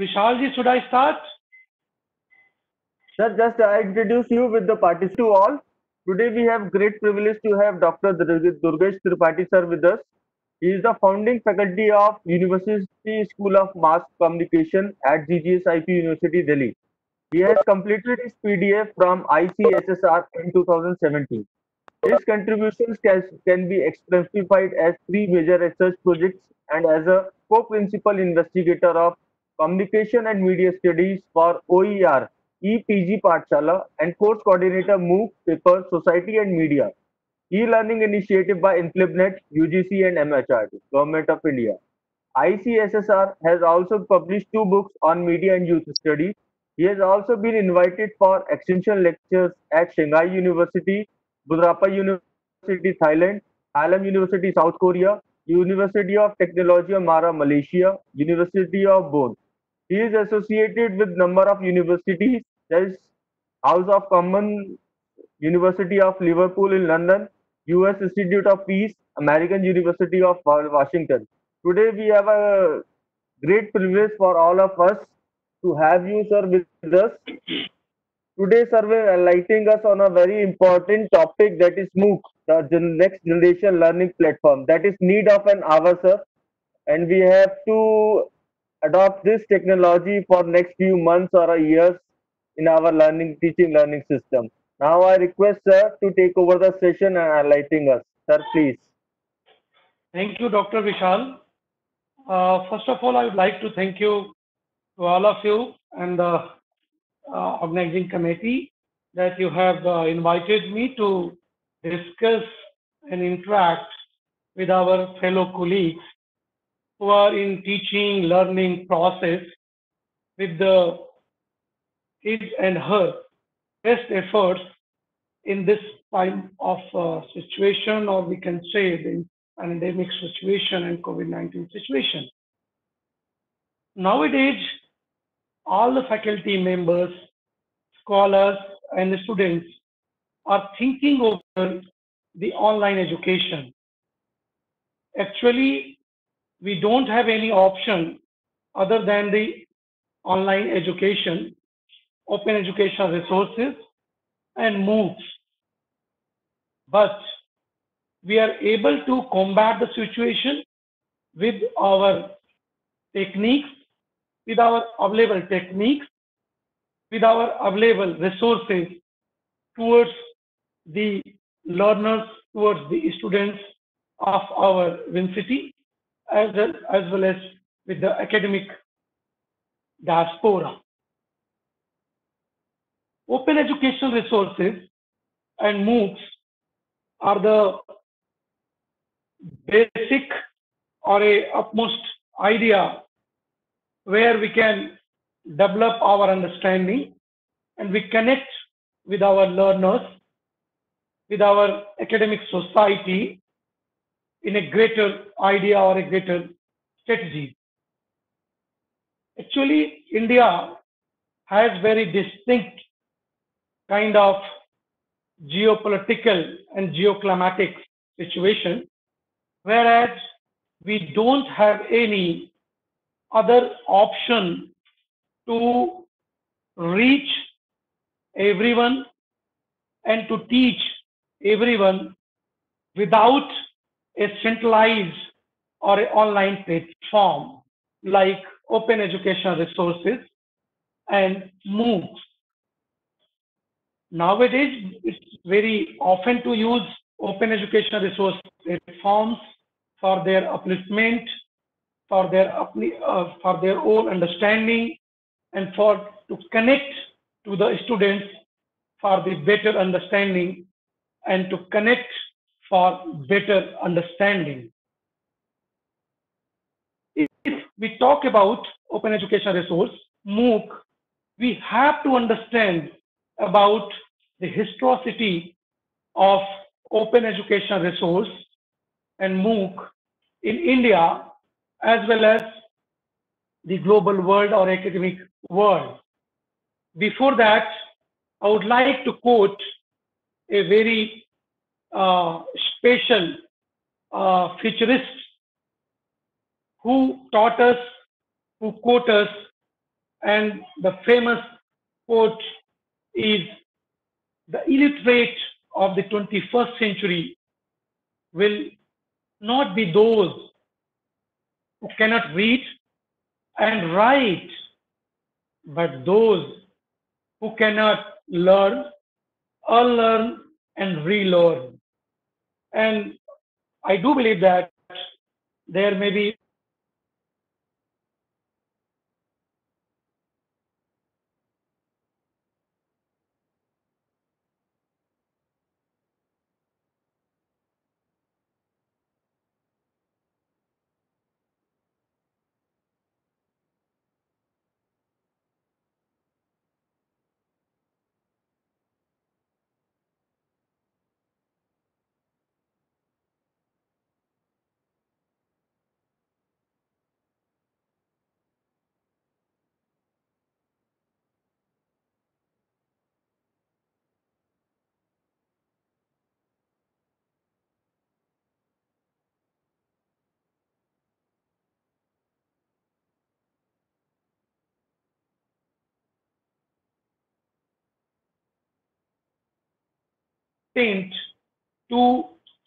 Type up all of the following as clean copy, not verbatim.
Vishalji, should I start? Sir, just I introduce you with the parties to all. Today we have great privilege to have Dr. Durgesh Tripathi sir with us. He is the founding faculty of University School of Mass Communication at GGSIP University, Delhi. He has completed his PDF from ICSSR in 2017. His contributions can be exemplified as three major research projects and as a co-principal investigator of Communication and Media Studies for OER, EPG Pathshala, and course coordinator MOOC paper Society and Media, e-learning initiative by INFLIBNET, UGC and MHRD, Government of India. ICSSR has also published two books on media and youth studies. He has also been invited for extension lectures at Shanghai University, Budapest University, Thailand, Hallam University, South Korea, University of Technology of Mara, Malaysia, University of Bonn. He is associated with number of universities, such as House of Commons, University of Liverpool in London, US Institute of Peace, American University of Washington. Today we have a great privilege for all of us to have you, sir, with us. Today, sir, will enlightening us on a very important topic, that is MOOC, the next generation learning platform. That is need of an hour, sir, and we have to adopt this technology for next few months or a years in our teaching learning system. Now I request sir to take over the session and enlightening us. Sir, please. Thank you, Dr. Vishal. First of all, I would like to thank you to all of you and the organizing committee that you have invited me to discuss and interact with our fellow colleagues who are in teaching learning process with the his and her best efforts in this time of situation, or we can say the pandemic situation and COVID-19 situation. Nowadays, all the faculty members, scholars, and students are thinking over the online education. Actually, we don't have any option other than the online education, open educational resources, and MOOCs. But we are able to combat the situation with our techniques, with our available techniques, with our available resources towards the learners, towards the students of our university, as well as with the academic diaspora. Open educational resources and MOOCs are the basic or a utmost idea where we can develop our understanding and we connect with our learners, with our academic society in a greater idea or a greater strategy. Actually, India has very distinct kind of geopolitical and geoclimatic situation, whereas we don't have any other option to reach everyone and to teach everyone without a centralized or an online platform like open educational resources and MOOCs. Nowadays, it's very often to use open educational resource platforms for their upliftment, for their own understanding, and for to connect to the students for the better understanding and to connect for better understanding. If we talk about open educational resource, MOOC, we have to understand about the historicity of open educational resource and MOOC in India as well as the global world or academic world. Before that, I would like to quote a very special futurist who taught us, who quote us And the famous quote is, the illiterate of the 21st century will not be those who cannot read and write, but those who cannot learn, unlearn, and relearn. And I do believe that there may be intent to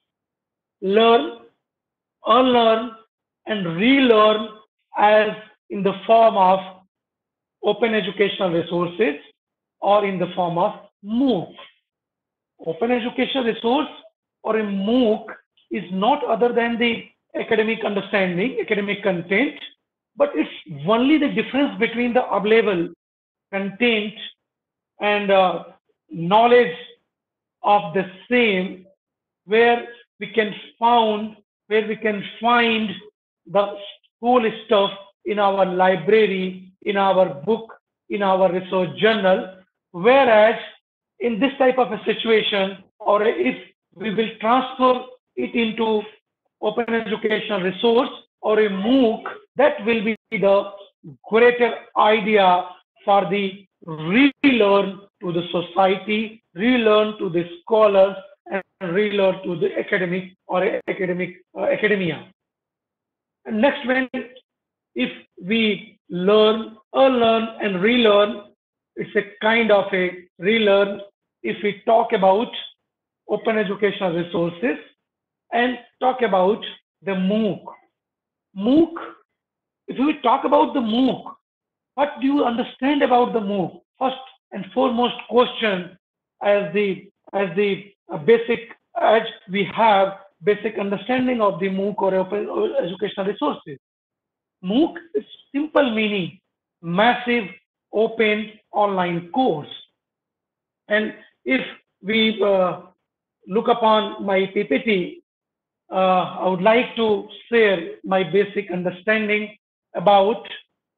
learn, unlearn, and relearn as in the form of open educational resources or in the form of MOOC. Open educational resource or a MOOC is not other than the academic understanding, academic content, but it's only the difference between the available content and knowledge of the same, where we can found where we can find the school stuff in our library, in our book, in our research journal. Whereas in this type of a situation, or if we will transfer it into open educational resource or a MOOC, that will be the greater idea for the relearn to the society, relearn to the scholars, and relearn to the academic or academia. And next, when if we learn, unlearn, and relearn, it's a kind of a relearn. If we talk about open educational resources and talk about the MOOC. MOOC, if we talk about the MOOC, what do you understand about the MOOC? First and foremost question, as the basic, as we have basic understanding of the MOOC or open educational resources. MOOC is simple meaning, massive open online course. And if we look upon my PPT, I would like to share my basic understanding about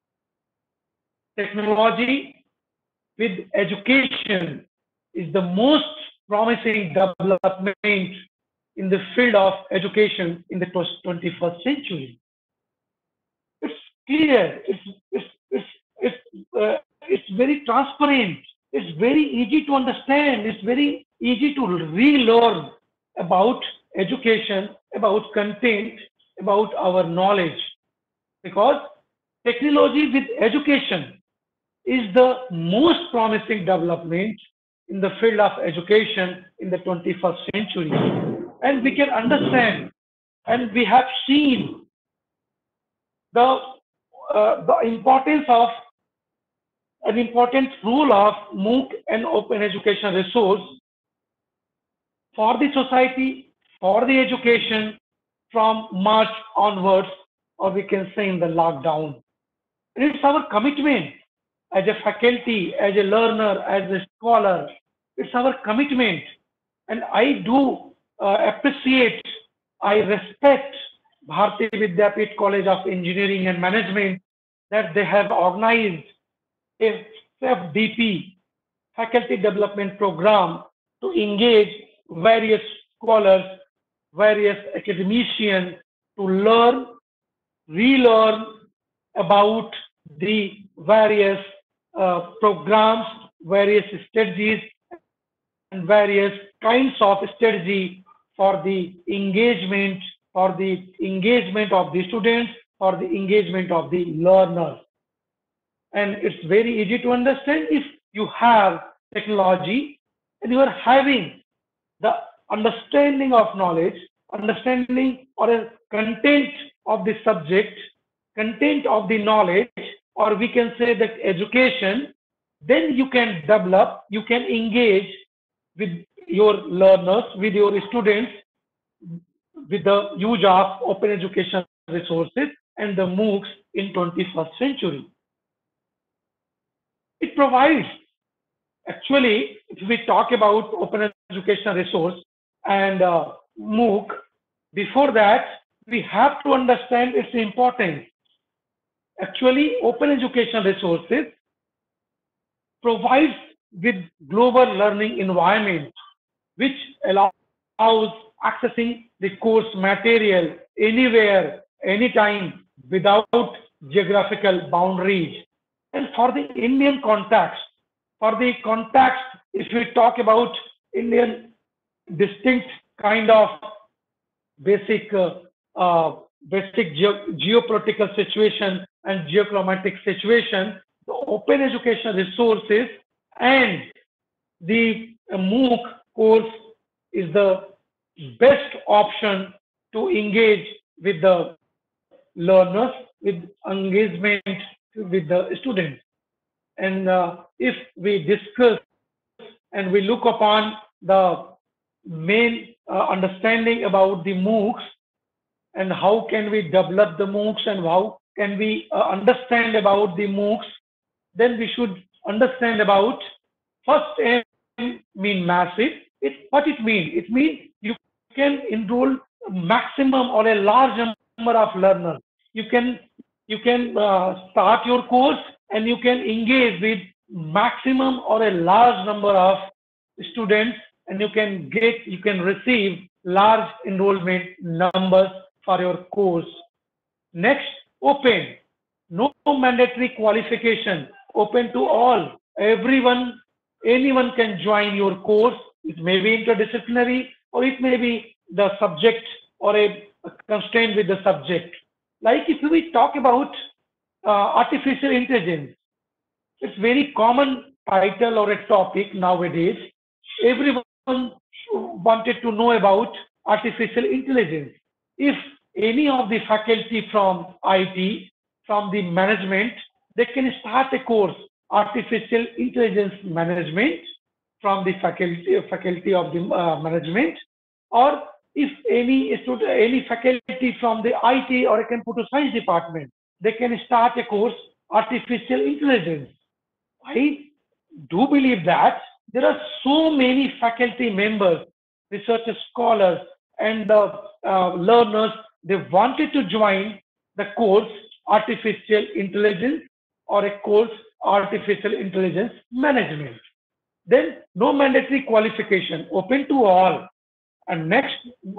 technology with education is the most promising development in the field of education in the 21st century. It's clear, it's very transparent, it's very easy to understand, it's very easy to relearn about education, about content, about our knowledge. Because technology with education is the most promising development in the field of education in the 21st century. And we can understand, and we have seen the importance of an important role of MOOC and open education resource for the society, for the education from March onwards, or we can say in the lockdown. And it's our commitment as a faculty, as a learner, as a scholar. It's our commitment. And I do appreciate, I respect Bharati Vidyapeeth College of Engineering and Management that they have organized a FDP, Faculty Development Program, to engage various scholars, various academicians to learn, relearn about the various programs, various strategies, and various kinds of strategy for the engagement, of the students, for the engagement of the learners. and it's very easy to understand if you have technology and you are having the understanding of knowledge, understanding or a content of the subject, content of the knowledge, or we can say that education, then you can develop, you can engage with your learners, with your students, with the use of open education resources and the MOOCs in 21st century. It provides, actually, if we talk about open education resource and MOOC, before that, we have to understand its importance. Actually, open education resources provides with global learning environment, which allows accessing the course material anywhere, anytime, without geographical boundaries. And for the Indian context, if we talk about Indian distinct kind of basic geopolitical situation and geoclimatic situation, the open education resources and the MOOC course is the best option to engage with the learners, with engagement with the students. And if we discuss and we look upon the main understanding about the MOOCs and how can we develop the MOOCs and how can we understand about the MOOCs, then we should understand about first M mean massive. What it means? It means you can enroll maximum or a large number of learners. You can start your course and you can engage with maximum or a large number of students, and you can receive large enrollment numbers for your course. Next, open. No mandatory qualification. Open to all. Everyone, anyone can join your course. It may be interdisciplinary or it may be the subject or a constraint with the subject. Like if we talk about artificial intelligence, it's very common title or a topic nowadays. Everyone wanted to know about artificial intelligence. If any of the faculty from IT, from the management, they can start a course, artificial intelligence management, from the faculty of the management, or if any faculty from the IT or a computer science department, they can start a course, artificial intelligence. I do believe that there are so many faculty members, research scholars, and learners, they wanted to join the course artificial intelligence or a course artificial intelligence management. Then no mandatory qualification, open to all. And next,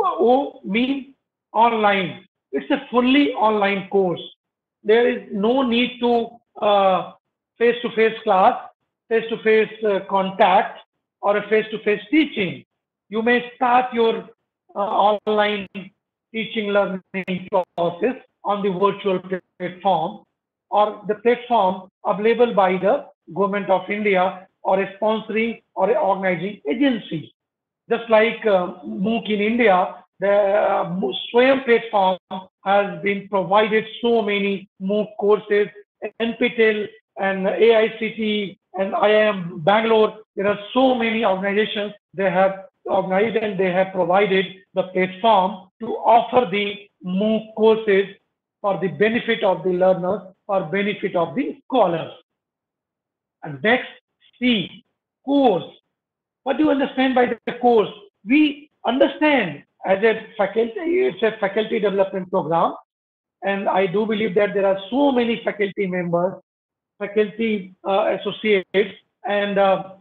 O means online. It's a fully online course. There is no need to face-to-face class, face-to-face contact, or a face-to-face teaching. You may start your online teaching learning process on the virtual platform or the platform available by the Government of India or a sponsoring or a organizing agency. Just like MOOC in India, the Swayam platform has been provided so many MOOC courses, NPTEL and AICT and IIM Bangalore. There are so many organizations they have organized and they have provided the platform to offer the MOOC courses for the benefit of the learners, for benefit of the scholars. And next, C, course. What do you understand by the course? We understand as a faculty, it's a faculty development program, and I do believe that there are so many faculty members, faculty associates, and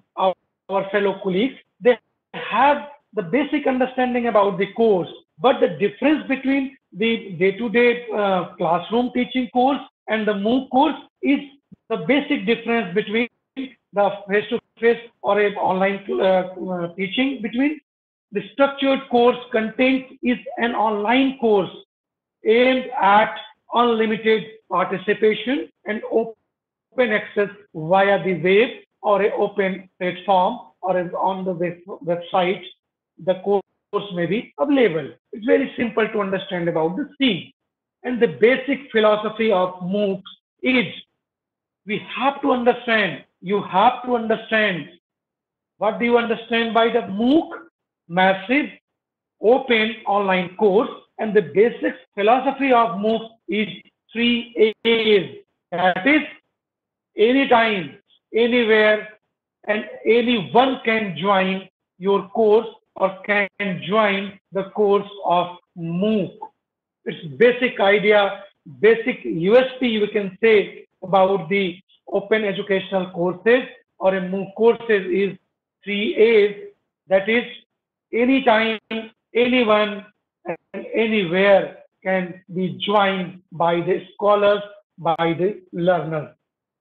our fellow colleagues. They have the basic understanding about the course, but the difference between the day-to-day classroom teaching course and the MOOC course is the basic difference between the face-to-face or a online teaching. Between the structured course content is an online course aimed at unlimited participation and open open access via the web or a open platform or on the website. The course may be available. It's very simple to understand about the theme. And the basic philosophy of MOOCs is we have to understand, you have to understand. What do you understand by the MOOC? Massive open online course. And the basic philosophy of MOOC is 3 A's. That is, anytime, anywhere, and anyone can join your course or can join the course of MOOC. It's basic idea, basic USP we can say about the open educational courses or a MOOC courses is 3 A's. That is, anytime, anyone, and anywhere can be joined by the scholars, by the learners.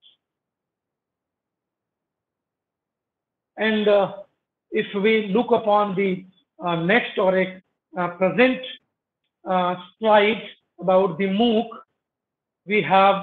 And if we look upon the next or a present slide about the MOOC, we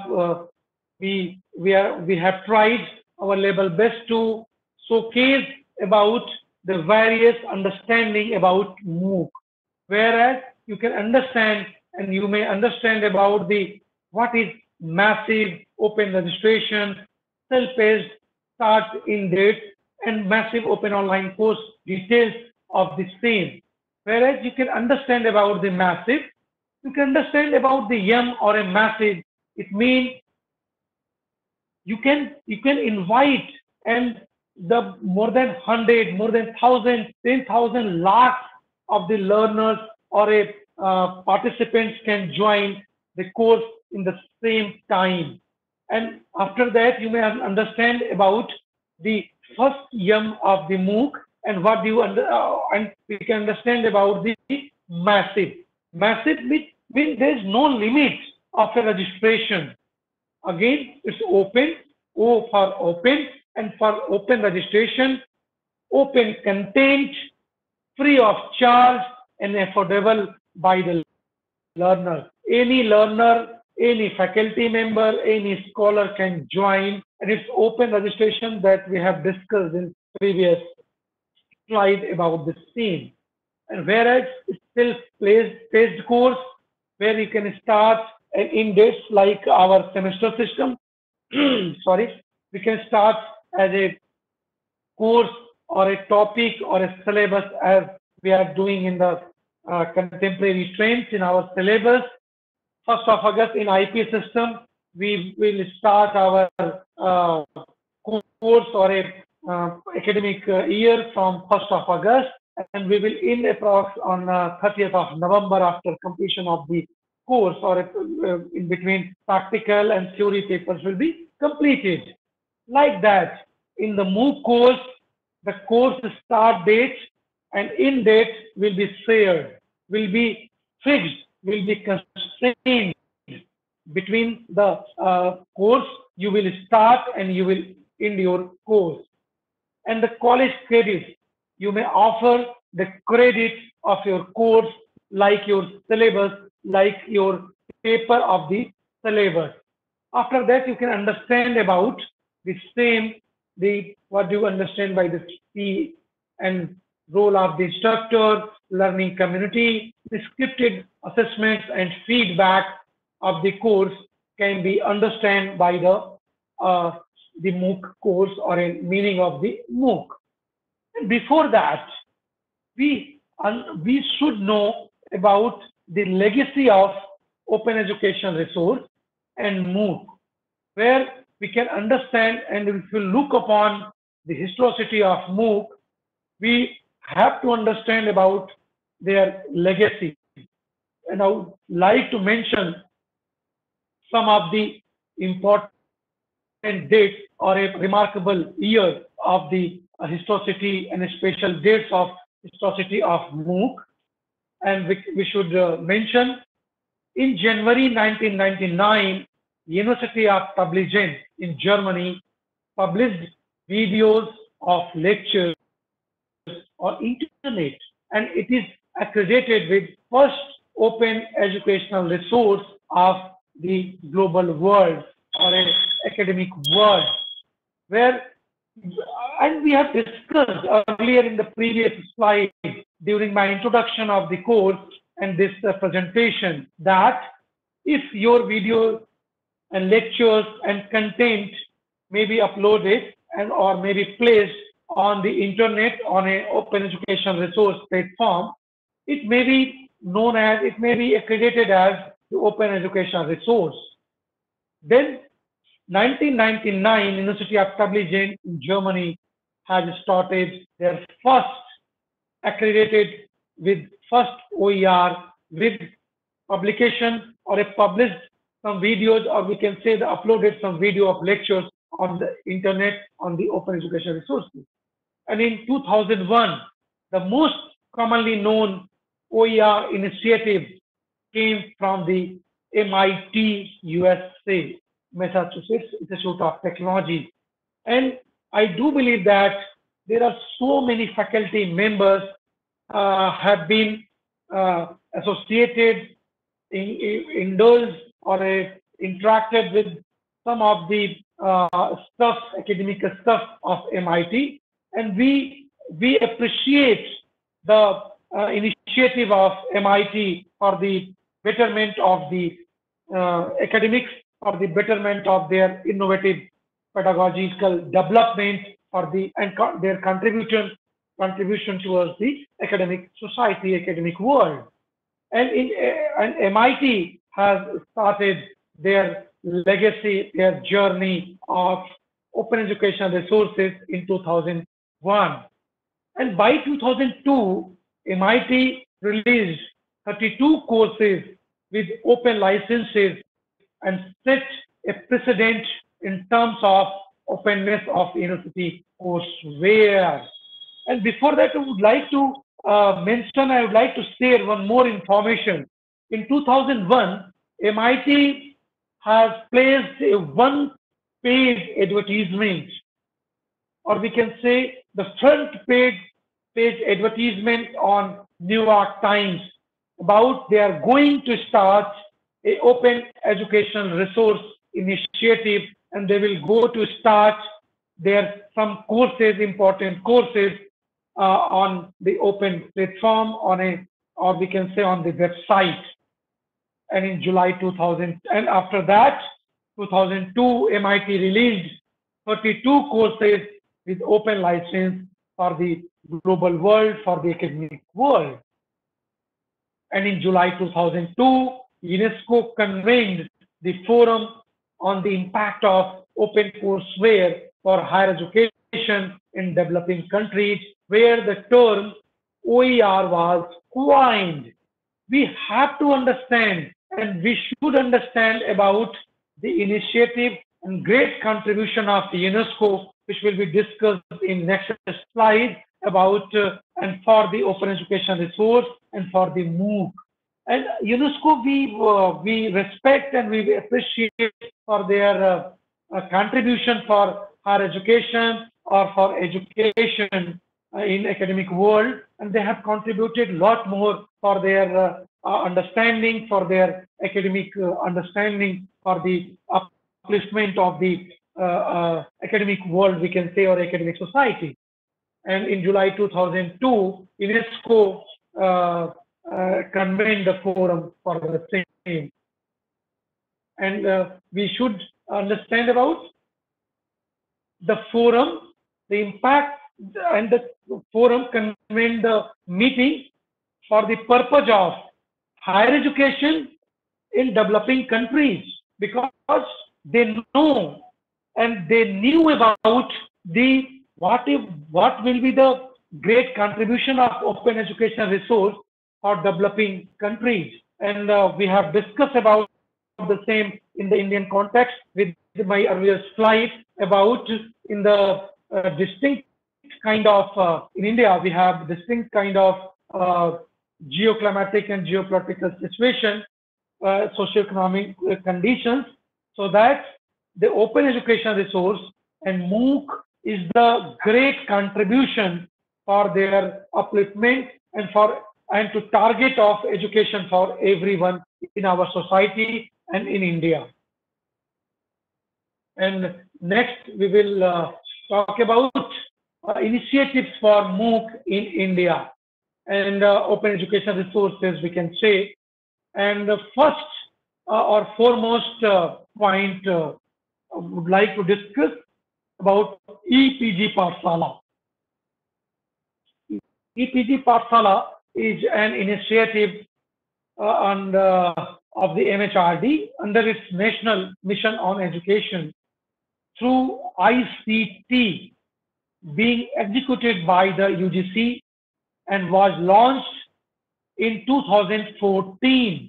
have tried our level best to showcase about the various understanding about MOOC, whereas you can understand and you may understand about the what is massive open registration, self-paced start in date, and massive open online course details of the same. Whereas you can understand about the massive, you can understand about the YUM or a massive. It means you can invite and the more than 100, more than 1,000, 10,000 lakhs of the learners or a participants can join the course in the same time. And after that, you may understand about the first YUM of the MOOC and what do you and we can understand about the massive. Massive means there is no limit of a registration. Again, it's open, O for open, and for open registration, open content, free of charge, and affordable by the learner. Any learner, any faculty member, any scholar can join, and it's open registration that we have discussed in previous slide about the same. And whereas it's still paced course where you can start in dates like our semester system. Sorry, we can start as a course or a topic or a syllabus as we are doing in the contemporary trends in our syllabus. 1st of August in IP system, we will start our course or a academic year from 1st of August, and we will end approx on 30th of November after completion of the course or in between practical and theory papers will be completed. Like that, in the MOOC course, the course start date and end date will be shared, will be fixed, will be constrained between the course you will start and you will end your course. And the college credits, you may offer the credit of your course like your syllabus, like your paper of the syllabus. After that, you can understand about the same, what do you understand by the P and role of the instructor, learning community, the scripted assessments and feedback of the course can be understood by the MOOC course or a meaning of the MOOC. And before that, we should know about the legacy of open education resource and MOOC, where we can understand, and if you look upon the historicity of MOOC, we have to understand about their legacy. And I would like to mention some of the important dates or a remarkable year of the historicity and special dates of historicity of MOOC. And we should mention in January 1999, University of Tübingen in Germany published videos of lectures on internet, and it is accredited with first open educational resource of the global world or a academic world, where, and we have discussed earlier in the previous slide during my introduction of the course and this presentation, that if your video and lectures and content may be uploaded and or may be placed on the internet on an open education resource platform, it may be known as, it may be accredited as the open education resource. Then 1999, University of Tübingen in Germany has started their first accredited with first OER with publication or a published some videos, or we can say the uploaded some video of lectures on the internet on the open education resources. And in 2001, the most commonly known OER initiative came from the MIT USA, Massachusetts Institute of Technology. And I do believe that there are so many faculty members have been associated, indulged or interacted with some of the stuff, academic stuff of MIT, and we appreciate the initiative of MIT for the betterment of the academics, for the betterment of their innovative pedagogical development, for the and their contribution towards the academic society, academic world. And MIT has started their legacy, their journey of open education resources in 2001. And by 2002, MIT released 32 courses with open licenses and set a precedent in terms of openness of university courseware. And before that, I would like to I would like to share one more information. In 2001, MIT has placed a one-page advertisement, or we can say the front page advertisement on New York Times about they are going to start a open education resource initiative, and they will go to start their some courses, important courses on the open platform or we can say on the website. And in July 2000, and after that, 2002, MIT released 32 courses with open license for the global world, for the academic world. And in July 2002, UNESCO convened the Forum on the Impact of Open Courseware for Higher Education in Developing Countries, where the term OER was coined. We have to understand, and we should understand about the initiative and great contribution of the UNESCO, which will be discussed in next slide about and for the open education resource and for the MOOC. And UNESCO we respect and we appreciate for their contribution for higher education or for education in academic world, and they have contributed a lot more for their understanding, for their academic understanding, for the upliftment of the academic world, we can say, or academic society. And in July 2002, UNESCO convened the forum for the same. And we should understand about the forum, the impact, and the forum convened the meeting for the purpose of higher education in developing countries, because they know and they knew about the what will be the great contribution of open education resource for developing countries. And we have discussed about the same in the Indian context with my earlier slide about in the distinct kind of in India we have distinct kind of geoclimatic and geopolitical situation, socioeconomic conditions, so that the open education resource and MOOC is the great contribution for their upliftment and to target of education for everyone in our society and in India. And next, we will talk about initiatives for MOOC in India and open education resources, we can say. And the first or foremost point I would like to discuss about EPG Pathshala. EPG Pathshala is an initiative of the MHRD under its National Mission on Education through ICT being executed by the UGC and was launched in 2014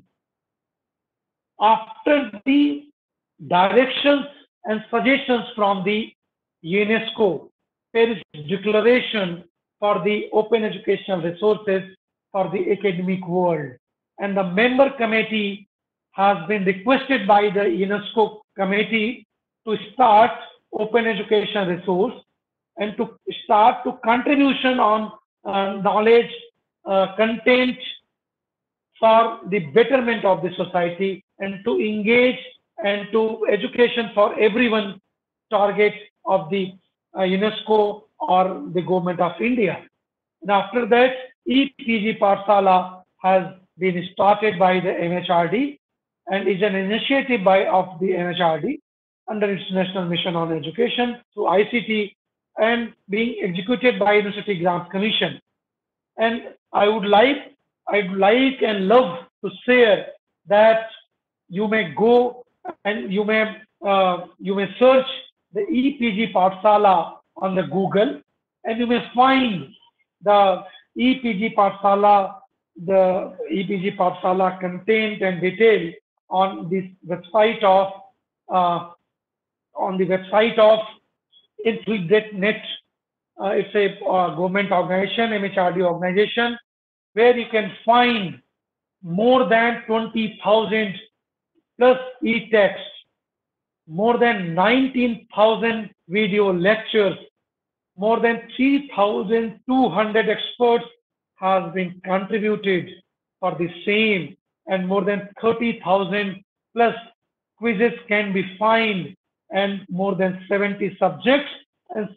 after the directions and suggestions from the UNESCO Paris Declaration for the Open Educational Resources for the Academic World. And the member committee has been requested by the UNESCO committee to start open education resource and to start to contribution on knowledge, content for the betterment of the society and to engage and to education for everyone target of the UNESCO or the government of India. And after that, EPG Pathshala has been started by the MHRD and is an initiative of the MHRD under its National Mission on Education through ICT and being executed by University Grants Commission. And I'd like and love to share that you may go and you may search the EPG Pathshala on the Google, and you may find the EPG Pathshala, content and detail on this website of Infiltrate.net. It's a government organization, MHRD organization, where you can find more than 20,000 plus e-text, more than 19,000 video lectures, more than 3,200 experts has been contributed for the same, and more than 30,000 plus quizzes can be found, and more than 70 subjects and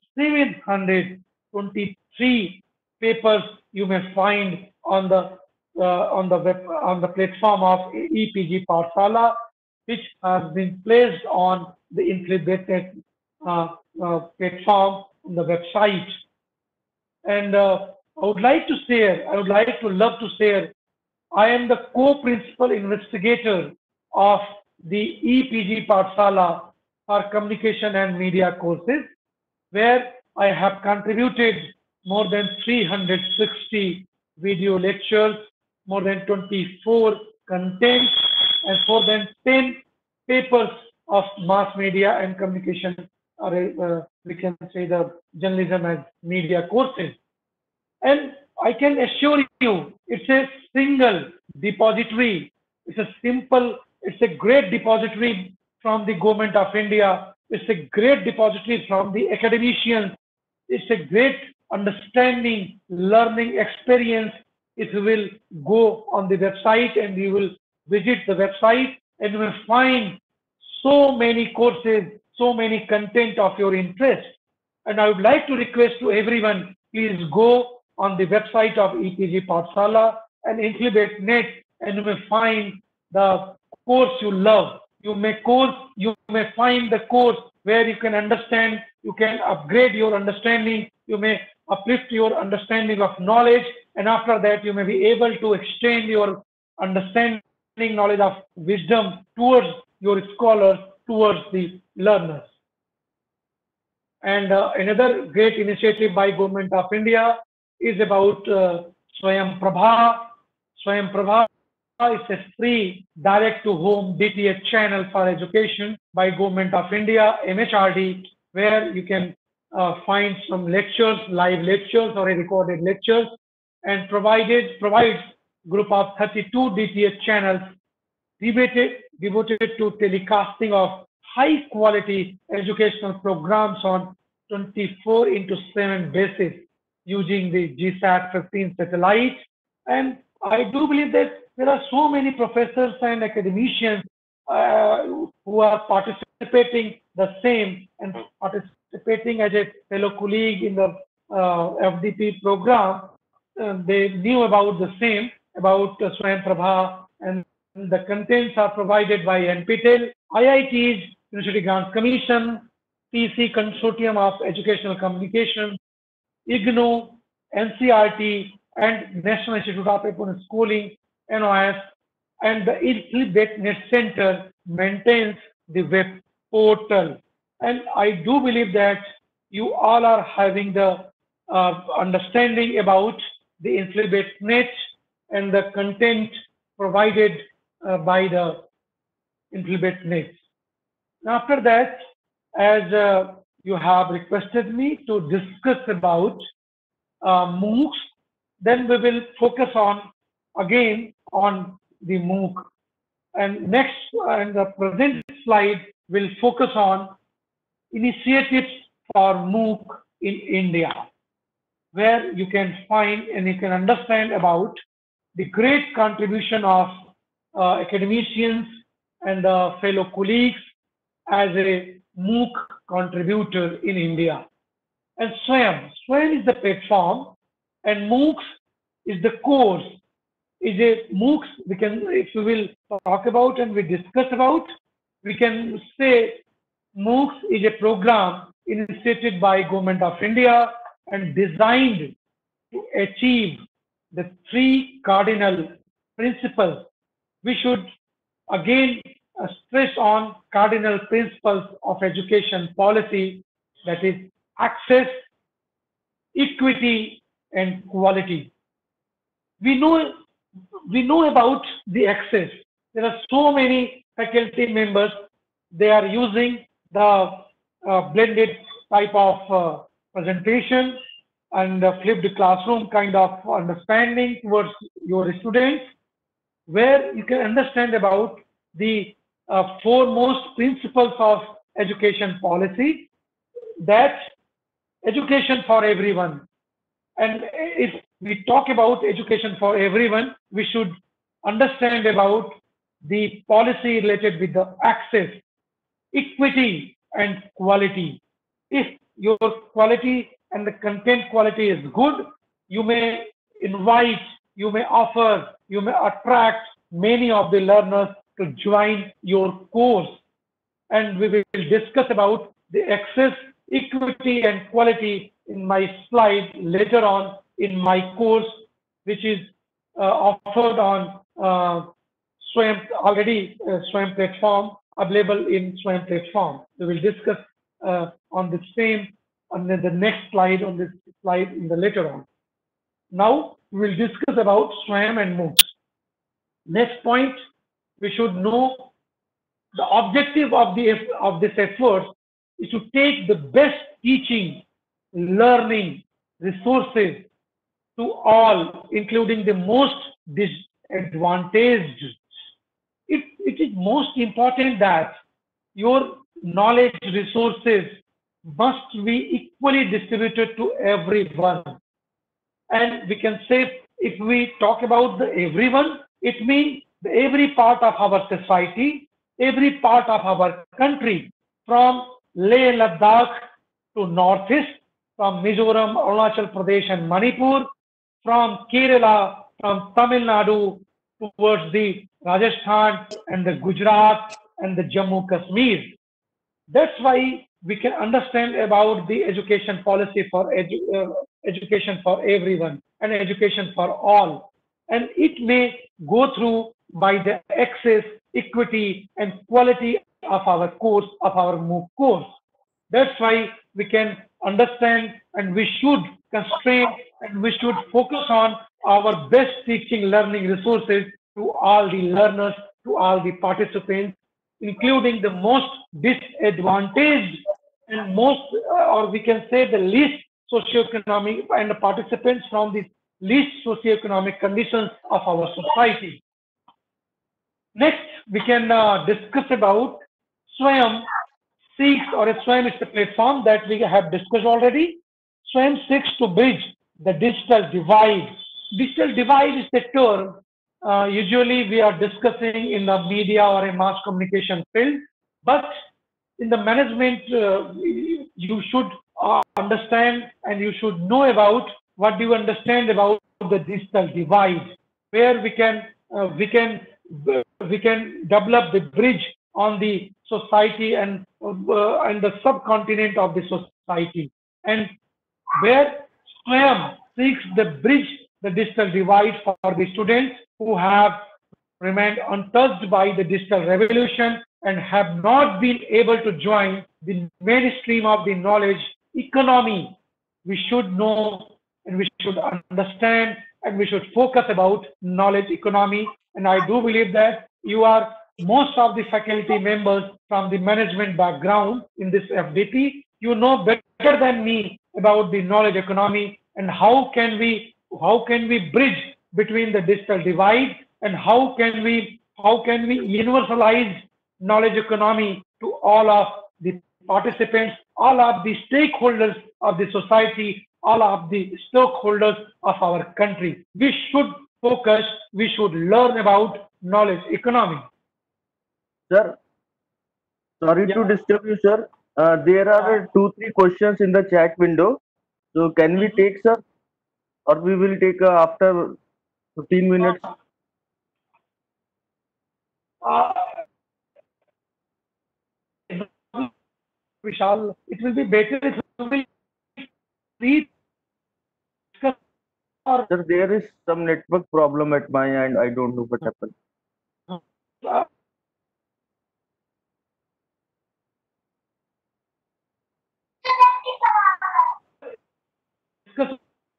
723 papers you may find on the platform of EPG Pathshala, which has been placed on the Infiltrate platform on the website. And I would love to share, I am the co-principal investigator of the EPG Pathshala for communication and media courses, where I have contributed more than 360 video lectures, more than 24 content, and more than 10 papers of mass media and communication, or we can say the journalism and media courses. And I can assure you, it's a single depository. It's a great depository from the government of India. It's a great depository from the academicians. It's a great understanding, learning experience. If you will go on the website and you will visit the website, and you will find so many courses, so many content of your interest. And I would like to request to everyone, please go on the website of EPG Pathshala and Infiltrate.net, and you may find the course you love. You may find the course where you can understand, you can upgrade your understanding, you may uplift your understanding of knowledge, and after that you may be able to extend your understanding, knowledge of wisdom towards your scholars, towards the learners. And another great initiative by Government of India is about Swayam Prabha. Swayam Prabha is a free direct-to-home DTH channel for education by Government of India, MHRD, where you can find some lectures, live lectures or recorded lectures, and provides group of 32 DTH channels devoted to telecasting of high-quality educational programs on 24/7 basis using the GSAT-15 satellite. And I do believe that there are so many professors and academicians who are participating participating the same and participating as a fellow colleague in the FDP program, they knew about the same, about Swayam Prabha, and the contents are provided by NPTEL, IIT's University Grants Commission, TC Consortium of Educational Communication, IGNOU, NCRT, and National Institute of Open Schooling, NOS, and the InfliBet Net Center maintains the web portal. And I do believe that you all are having the understanding about the InfliBet Net and the content provided by the InfliBet Net. After that, as you have requested me to discuss about MOOCs, then we will focus on again on the MOOC. And next, and the present slide will focus on initiatives for MOOC in India, where you can find and you can understand about the great contribution of academicians and fellow colleagues as a MOOC contributor in India. And Swayam is the platform, and MOOCs is the course. Is a MOOCs, we can, if we will talk about and we discuss about, we can say MOOCs is a program initiated by Government of India and designed to achieve the three cardinal principles. We should again stress on cardinal principles of education policy, that is access, equity, and quality. We know about the access. There are so many faculty members, they are using the blended type of presentation and flipped classroom kind of understanding towards your students, where you can understand about the foremost principles of education policy, that education for everyone. And if we talk about education for everyone, we should understand about the policy related with the access, equity, and quality. If your quality and the content quality is good, you may invite, you may offer, you may attract many of the learners to join your course. And we will discuss about the access, equity, and quality in my slide later on in my course, which is offered on Swayam, already Swayam platform, available in Swayam platform. We will discuss on the same on the next slide, on this slide in the later on. Now we will discuss about Swayam and MOOCs. Next point, we should know the objective of this effort is to take the best teaching, learning resources to all, including the most disadvantaged. It is most important that your knowledge resources must be equally distributed to everyone. And we can say, if we talk about the everyone, it means every part of our society, every part of our country, from Leh Ladakh to Northeast, from Mizoram, Arunachal Pradesh, and Manipur, from Kerala, from Tamil Nadu towards the Rajasthan and the Gujarat and the Jammu Kashmir. That's why we can understand about the education policy for education for everyone and education for all. And it may go through by the access, equity, and quality of our course, of our MOOC course. That's why we can understand, and we should constrain, and we should focus on our best teaching learning resources to all the learners, to all the participants, including the most disadvantaged and most, or we can say the least socioeconomic, and the participants from the least socioeconomic conditions of our society. Next, we can discuss about Swayam seeks, or Swayam is the platform that we have discussed already. Swayam seeks to bridge the digital divide. Digital divide is the term usually we are discussing in the media or a mass communication field, but in the management, you should understand and you should know about what do you understand about the digital divide, where we can develop the bridge on the society and the subcontinent of the society, and where SWAYAM seeks the bridge the digital divide for the students who have remained untouched by the digital revolution and have not been able to join the mainstream of the knowledge economy. We should know and we should understand and we should focus about knowledge economy. And I do believe that you are most of the faculty members from the management background in this FDP. You know better than me about the knowledge economy and how can we bridge between the digital divide and how can we universalize knowledge economy to all of the participants, all of the stakeholders of the society, all of the stakeholders of our country. We should focus, we should learn about knowledge economy. Sir, sorry to disturb you, sir. There are 2-3 questions in the chat window. So can we take, sir, or we will take after 15 minutes? Vishal, it will be better if we will discuss or Sir, there is some network problem at my end. I don't know what happened. discuss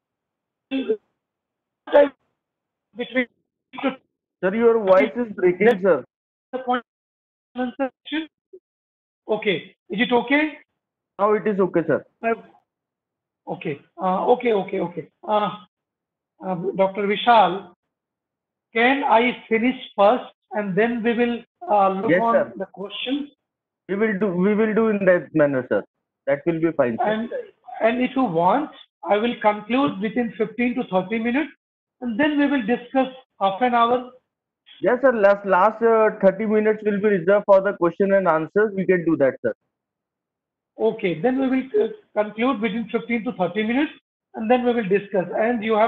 between Sir, your voice is breaking, sir. the point section. Okay, is it okay? Now it is okay, sir. Okay, okay. Dr. Vishal, can I finish first and then we will look Yes, on sir. the questions? We will do in that manner, sir. That will be fine, sir. And if you want, I will conclude within 15 to 30 minutes, and then we will discuss half an hour. Yes, sir. Last 30 minutes will be reserved for the question and answers. We can do that, sir. Okay, then we will conclude within 15 to 30 minutes, and then we will discuss. And you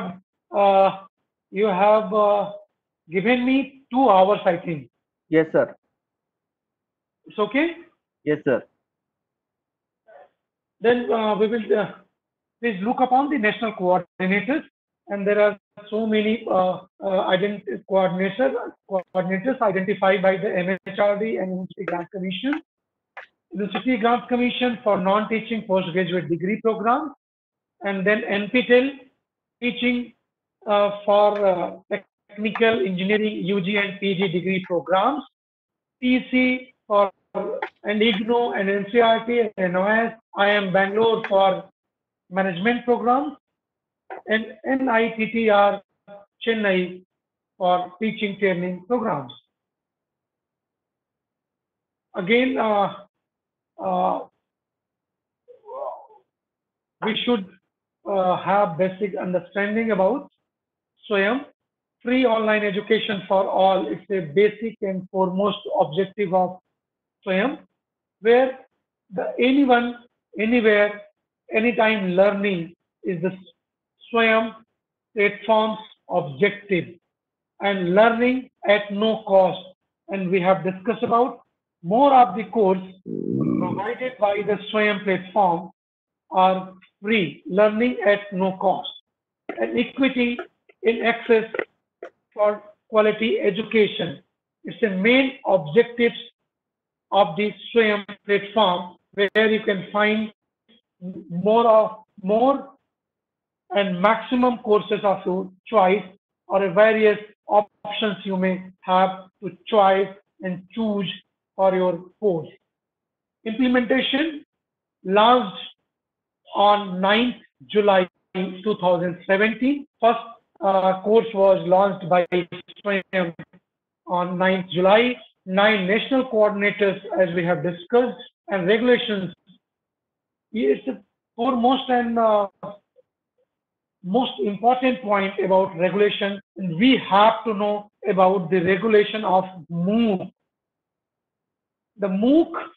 have given me 2 hours, I think. Yes, sir. It's okay. Yes, sir. Then we will please look upon the national coordinators, and there are so many coordinators identified by the MHRD and University Grants Commission. University Grants Commission for non-teaching postgraduate degree programs, and then NPTEL teaching for technical engineering UG and PG degree programs, TC for and IGNO and NCERT and NOS, IIM Bangalore for management programs, and NITTR Chennai for teaching training programs. Again, we should have basic understanding about SWAYAM, free online education for all. It's a basic and foremost objective of SWAYAM, where anyone, anywhere, anytime learning is the SWAYAM platform's objective, and learning at no cost. And we have discussed about more of the course provided by the SWAYAM platform are free, learning at no cost, and equity in access for quality education. It's the main objectives of the SWAYAM platform, where you can find more and maximum courses of your choice, or various options you may have to choose and choose for your course. Implementation launched on 9th July 2017. First course was launched by SWAYAM on 9th July. 9 national coordinators, as we have discussed, and regulations. It's the foremost and most important point about regulation. And we have to know about the regulation of MOOC. The MOOC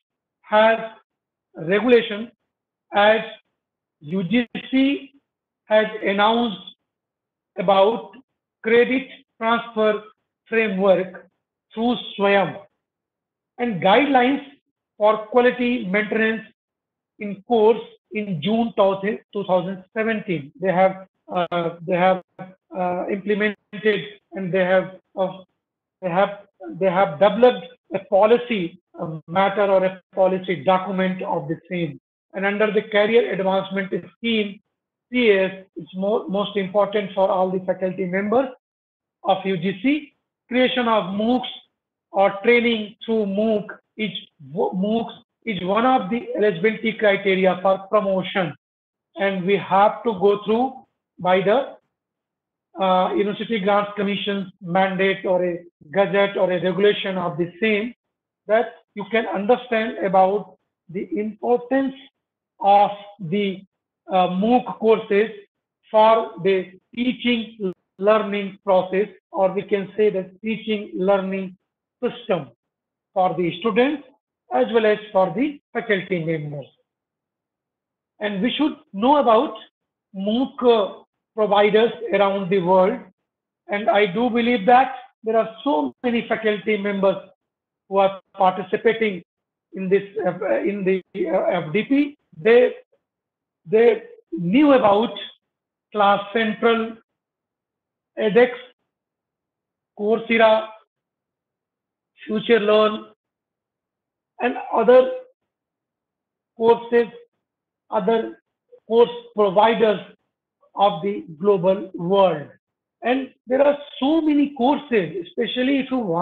has regulation as UGC has announced about credit transfer framework through SWAYAM and guidelines for quality maintenance in course in June 2017. They have implemented, and they have they have developed a policy a matter or a policy document of the same. And under the career advancement scheme, CS is most important for all the faculty members of UGC. Creation of MOOCs or training through MOOCs is one of the eligibility criteria for promotion, and we have to go through by the University Grants Commission's mandate or a gazette or a regulation of the same, that you can understand about the importance of the MOOC courses for the teaching learning process, or we can say the teaching learning system for the students as well as for the faculty members. And we should know about MOOC providers around the world. And I do believe that there are so many faculty members who are participating in this in the FDP. They knew about Class Central, edX, Coursera, FutureLearn, and other courses, other course providers of the global world. And there are so many courses, especially if you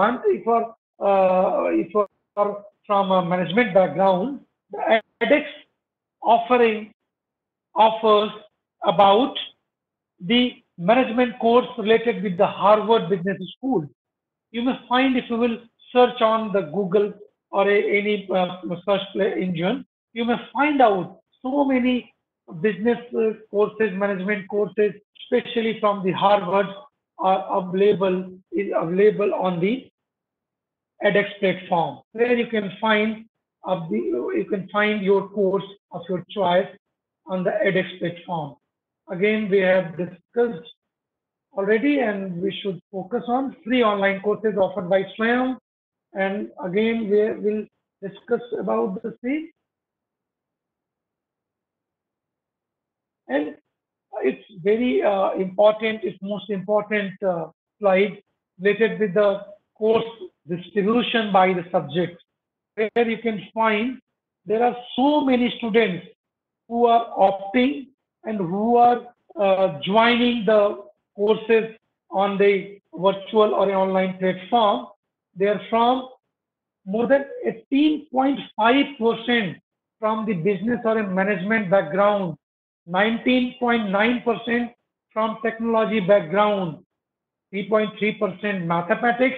are from a management background. The edX offers about the management course related with the Harvard Business School. You may find, if you will search on the Google or any search engine, you may find out so many business courses, management courses, especially from the Harvard, are available on the edX platform, where you can find your course of your choice on the edX platform. Again, we have discussed already, and we should focus on free online courses offered by SWAYAM. And again, we will discuss about the same. And it's very important, it's most important slide related with the course distribution by the subject, where you can find there are so many students who are opting and who are joining the courses on the virtual or online platform. They are from more than 18.5% from the business or a management background, 19.9% from technology background, 3.3% mathematics,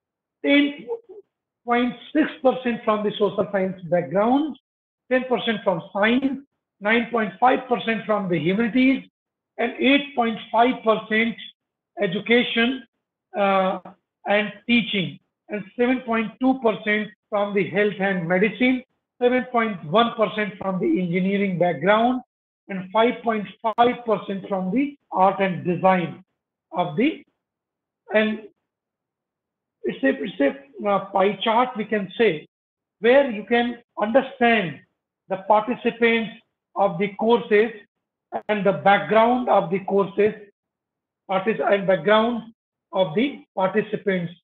10.6% from the social science background, 10% from science, 9.5% from the humanities, and 8.5% education and teaching, and 7.2% from the health and medicine, 7.1% from the engineering background, and 5.5% from the art and design of the. And it's a pie chart, we can say, where you can understand the participants of the courses and the background of the courses, and background of the participants.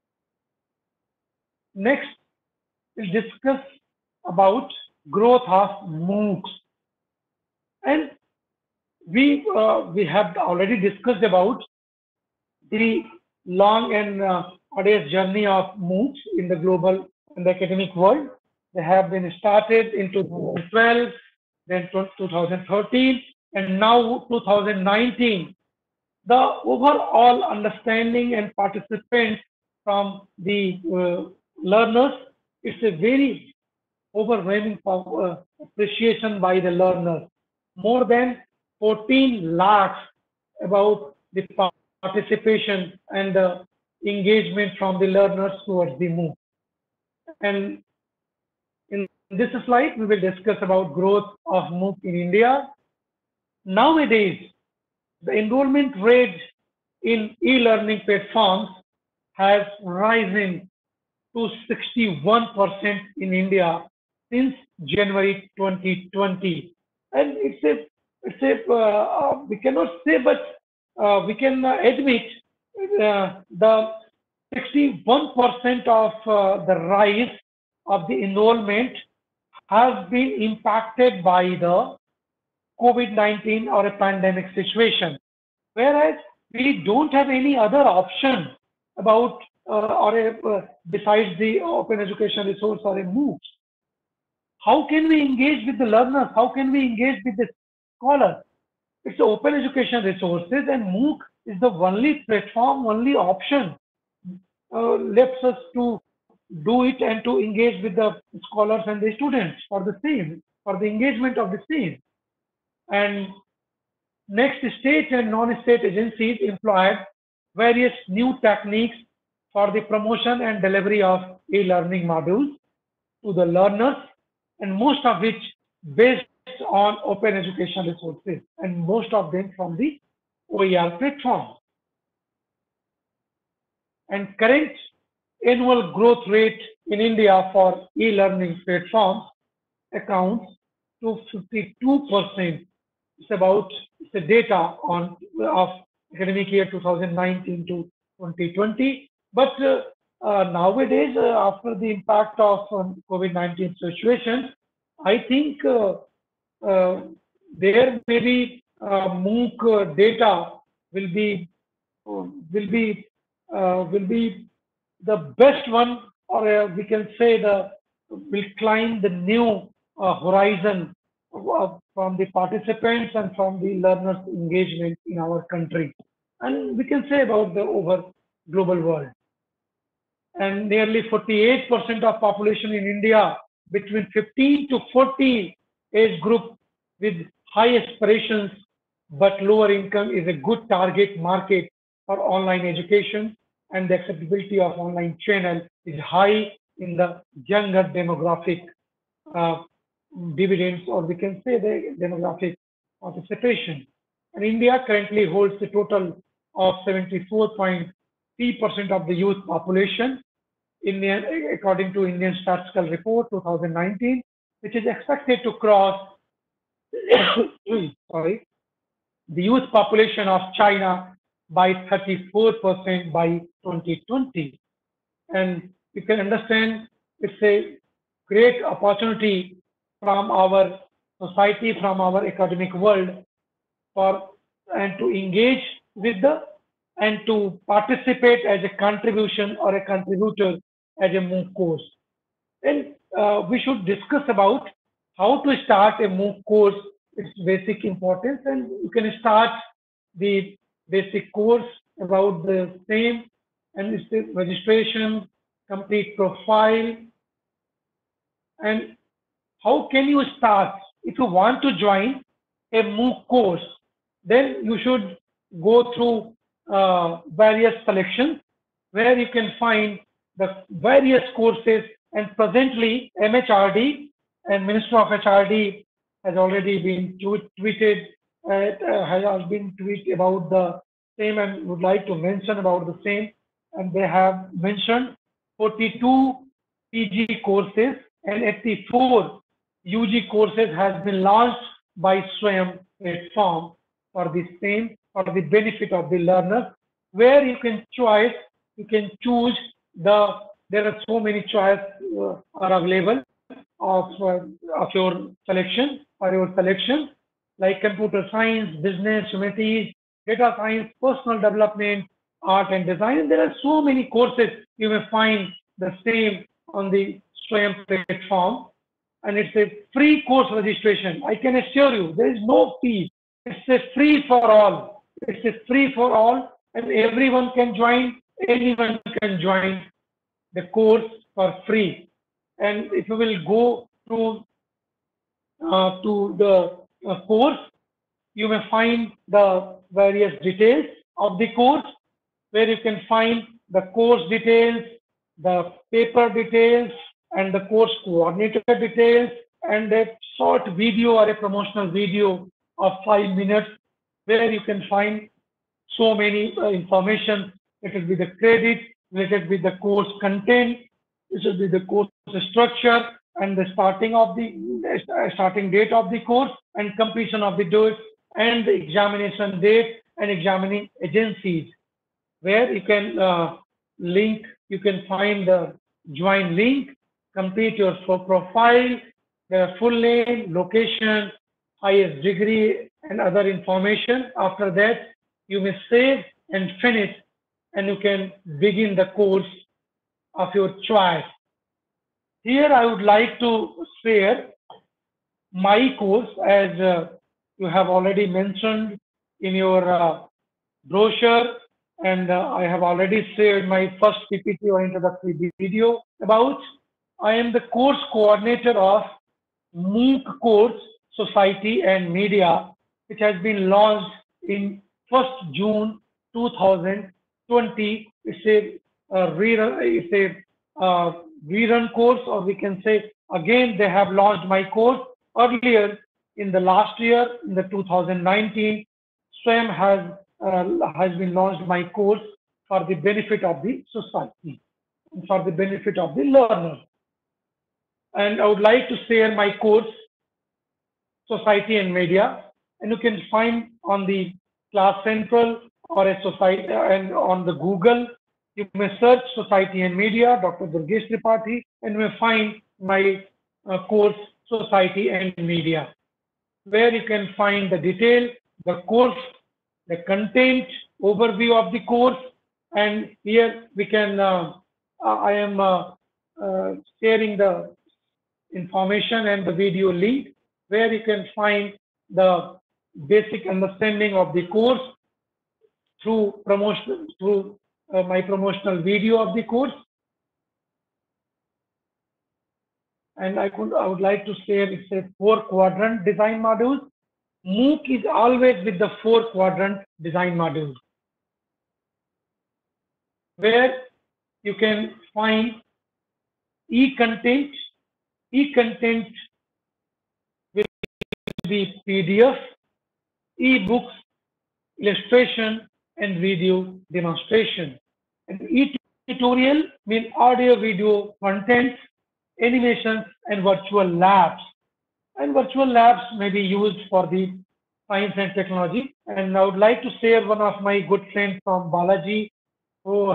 Next, we'll discuss about growth of MOOCs. And we have already discussed about the long and arduous journey of MOOCs in the global and the academic world. They have been started in 2012, then 2013, and now 2019. The overall understanding and participants from the learners, it's a very overwhelming appreciation by the learners. More than 14 lakhs about the participation and the engagement from the learners towards the MOOC. And in this slide, we will discuss about growth of MOOC in India. Nowadays, the enrollment rate in e-learning platforms has risen to 61% in India since January 2020. And we cannot say, but we can admit the 61% of the rise of the enrollment has been impacted by the COVID-19 or a pandemic situation, whereas we don't have any other option about besides the open education resource or a MOOC. How can we engage with the learners? How can we engage with the scholars? It's the open education resources, and MOOC is the only platform, only option left us to do it and to engage with the scholars and the students for the same, for the engagement of the same. And next, state and non-state agencies employed various new techniques for the promotion and delivery of e-learning modules to the learners, and most of which based on open education resources, and most of them from the OER platform. And current annual growth rate in India for e-learning platforms accounts to 52%. It's the data of academic year 2019 to 2020. But nowadays, after the impact of COVID-19 situation, I think there may be MOOC data will be the best one, or we can say will climb the new horizon from the participants and from the learners' engagement in our country, and we can say about the over global world. And nearly 48% of population in India between 15 to 40 age group with high aspirations but lower income is a good target market for online education, and the acceptability of online channel is high in the younger demographic dividends, or we can say the demographic participation. And India currently holds a total of 74.3% of the youth population, according to Indian Statistical Report 2019, which is expected to cross sorry, the youth population of China by 34% by 2020. And you can understand it's a great opportunity from our society, from our academic world, and to engage with and to participate as a contribution or a contributor as a MOOC course. And we should discuss about how to start a MOOC course, its basic importance, and you can start the basic course about the same, and it's the registration, complete profile, and how can you start? If you want to join a MOOC course, then you should go through various selections where you can find the various courses, and presently MHRD and Minister of HRD has already been tweeted, has been tweeted about the same, and would like to mention about the same, and they have mentioned 42 PG courses and 84 UG courses has been launched by SWAYAM platform for the same, for the benefit of the learners, where you can choose there are so many choices are available of your selection, like computer science, business, humanities, data science, personal development, art and design. And there are so many courses you may find the same on the SWAYAM platform, and it's a free course registration. I can assure you there is no fee. It's a free for all. It's a free for all, and everyone can join. Anyone can join the course for free. And if you will go to the course, you may find the various details of the course, where you can find the course details, the paper details, and the course coordinator details, and a short video or a promotional video of 5 minutes where you can find so many information related with the credit, related with the course content, this will be the course structure and the starting date of the course and completion of the date and the examination date and examining agencies where you can link, you can find the join link, complete your profile, their full name, location, highest degree, and other information. After that, you may save and finish, and you can begin the course of your choice. Here, I would like to share my course as you have already mentioned in your brochure, and I have already shared my first PPT or introductory video about. I am the course coordinator of MOOC course Society and Media, which has been launched in 1st June 2020. It's a rerun course, or we can say again they have launched my course earlier in the last year, in the 2019. SWAYAM has been launched my course for the benefit of the society, for the benefit of the learner. And I would like to share my course, Society and Media, and you can find on the Class Central or a society and on the Google. You may search Society and Media, Dr. Durgesh Tripathi, and you may find my course, Society and Media, where you can find the detail, the course, the content, overview of the course, and here we can, I am sharing the information and the video link where you can find the basic understanding of the course through promotion, through my promotional video of the course. And I would like to share, it's a 4-quadrant design module. MOOC is always with the 4-quadrant design module, where you can find e-content. E-content will be PDF, e-books, illustration, and video demonstration. And e-tutorial means audio, video content, animations, and virtual labs. And virtual labs may be used for the science and technology. And I would like to share one of my good friends from Balaji, who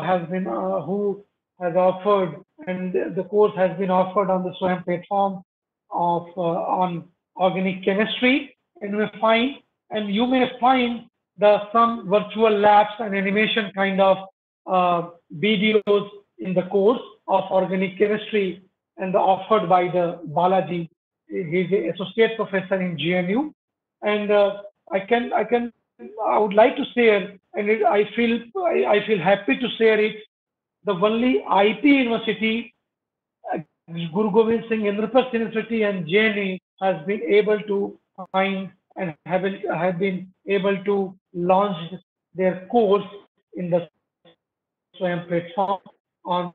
has offered, and the course has been offered on the SWAYAM platform of on organic chemistry. And you may find some virtual labs and animation kind of videos in the course of organic chemistry, and offered by the Balaji. He's an associate professor in GNU, and I would like to share, and I feel happy to share it. The only IP university, Guru Gobind Singh Indraprasth University and JNE, has been able to find and have been able to launch their course in the SWAYAM platform on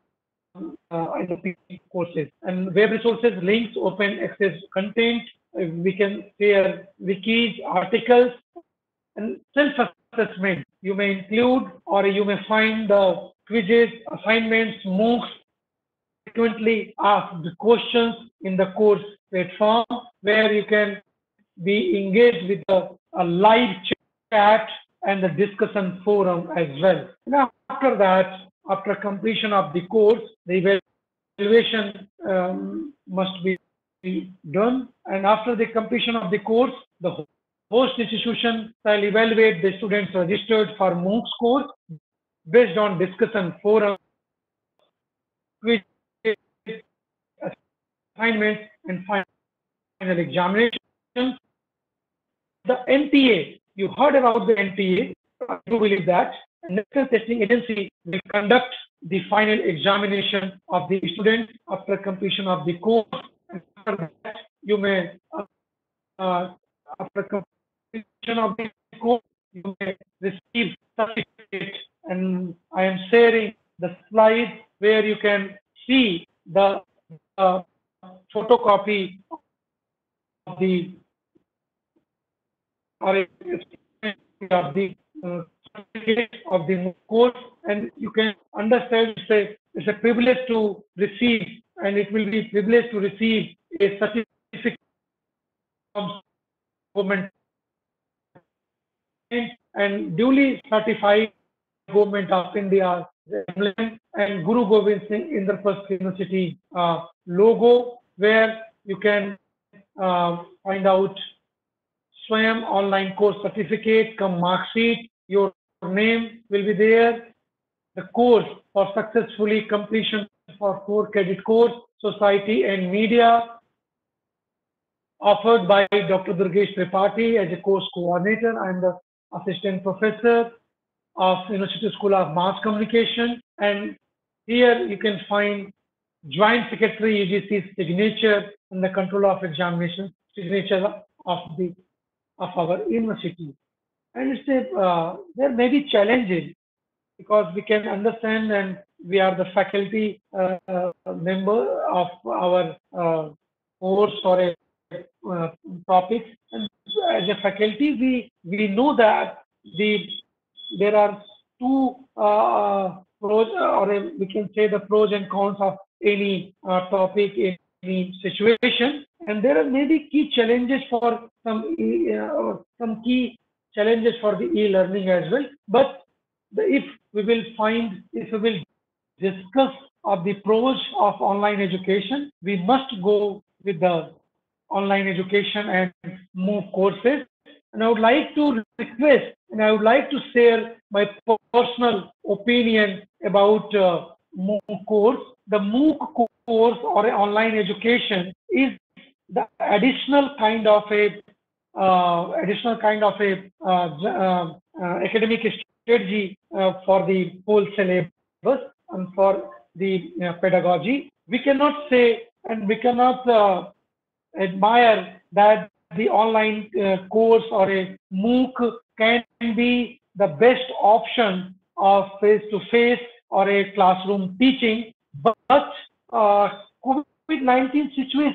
courses and web resources, links, open access content. We can share wikis, articles, and self-assessment. You may include, or you may find the quizzes, assignments, MOOCs, frequently asked questions in the course platform, where you can be engaged with a live chat and the discussion forum as well. And after that, after completion of the course, the evaluation must be done. And after the completion of the course, the host institution shall evaluate the students registered for MOOCs course based on discussion forum, quiz, assignments, and final examination. The NTA, you heard about the NTA. I do believe that National Testing Agency will conduct the final examination of the student after completion of the course. After that, you may, after completion of the course, you may receive certificate. And I am sharing the slide where you can see the photocopy of the or a of the certificate of the course, and you can understand it's a privilege to receive, and it will be privilege to receive a certificate from government and duly certified government of India, the emblem and Guru Gobind Singh Indraprasth University logo, where you can find out Swayam online course certificate, come mark sheet, your name will be there, the course for successfully completion for 4 credit course, society and media, offered by Dr. Durgesh Tripathi as a course coordinator. I am the assistant professor of University School of Mass Communication, and here you can find Joint Secretary UGC's signature and the Control of Examination signature of our university. And it's there may be challenges because we can understand, and we are the faculty member of our course or a topic, and as a faculty we know that there are two pros, or we can say the pros and cons of any topic, any situation, and there are maybe key challenges for some key challenges for the e-learning as well. But if we will discuss of the pros of online education, we must go with the online education and MOOC courses. And I would like to request, and I would like to share my personal opinion about MOOC course. The MOOC course or online education is the additional kind of a academic strategy for the whole syllabus and for the pedagogy. We cannot say and we cannot admire that the online course or a MOOC can be the best option of face-to-face or a classroom teaching, but COVID-19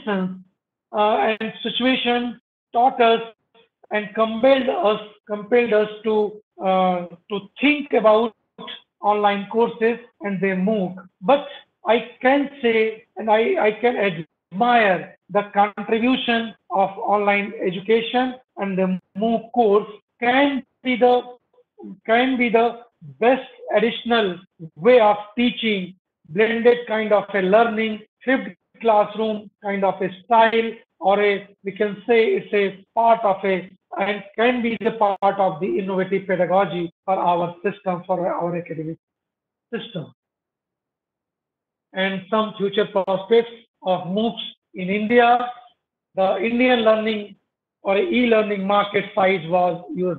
situation taught us and compelled us to think about online courses and their MOOC. But I can say, and I can admire the contribution of online education, and the MOOC course can be the best additional way of teaching, blended kind of a learning, flipped classroom kind of a style, or we can say it's a part of and can be the part of the innovative pedagogy for our system, for our academic system. And some future prospects of MOOCs in India. The Indian learning or e-learning market size was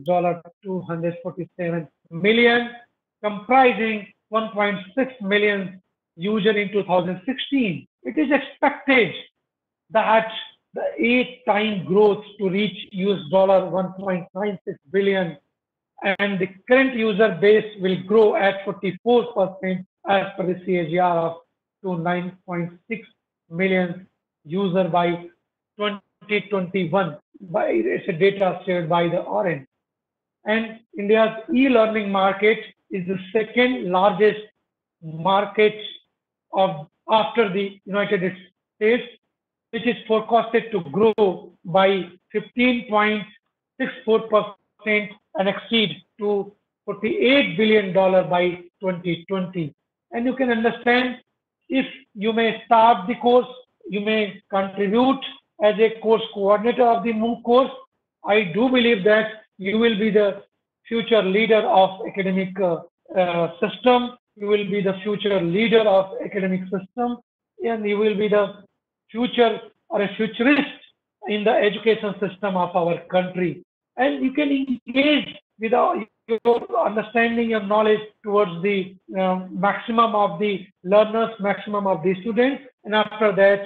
$247 million, comprising 1.6 million users in 2016. It is expected that the 8-time growth to reach $1.96 billion, and the current user base will grow at 44% as per the CAGR of to 9.6 million users by 2021. It's a data shared by the Orange. And India's e-learning market is the second largest market after the United States, which is forecasted to grow by 15.64% and exceed to $48 billion by 2020. And you can understand, if you may start the course, you may contribute as a course coordinator of the MOOC course. I do believe that you will be the future leader of academic system. You will be the future leader of academic system, and you will be the future or a futurist in the education system of our country. And you can engage with your understanding and knowledge towards the maximum of the learners, maximum of the students, and after that,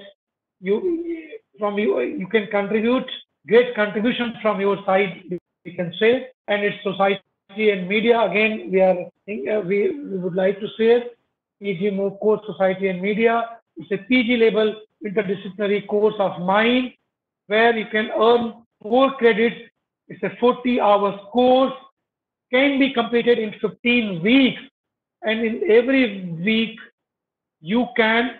you can contribute great contribution from your side, we can say. And it's society and media. Again, we would like to say PG MOOC course, society and media. It's a PG level interdisciplinary course of mine where you can earn 4 credits. It's a 40 hours course, can be completed in 15 weeks. And in every week, you can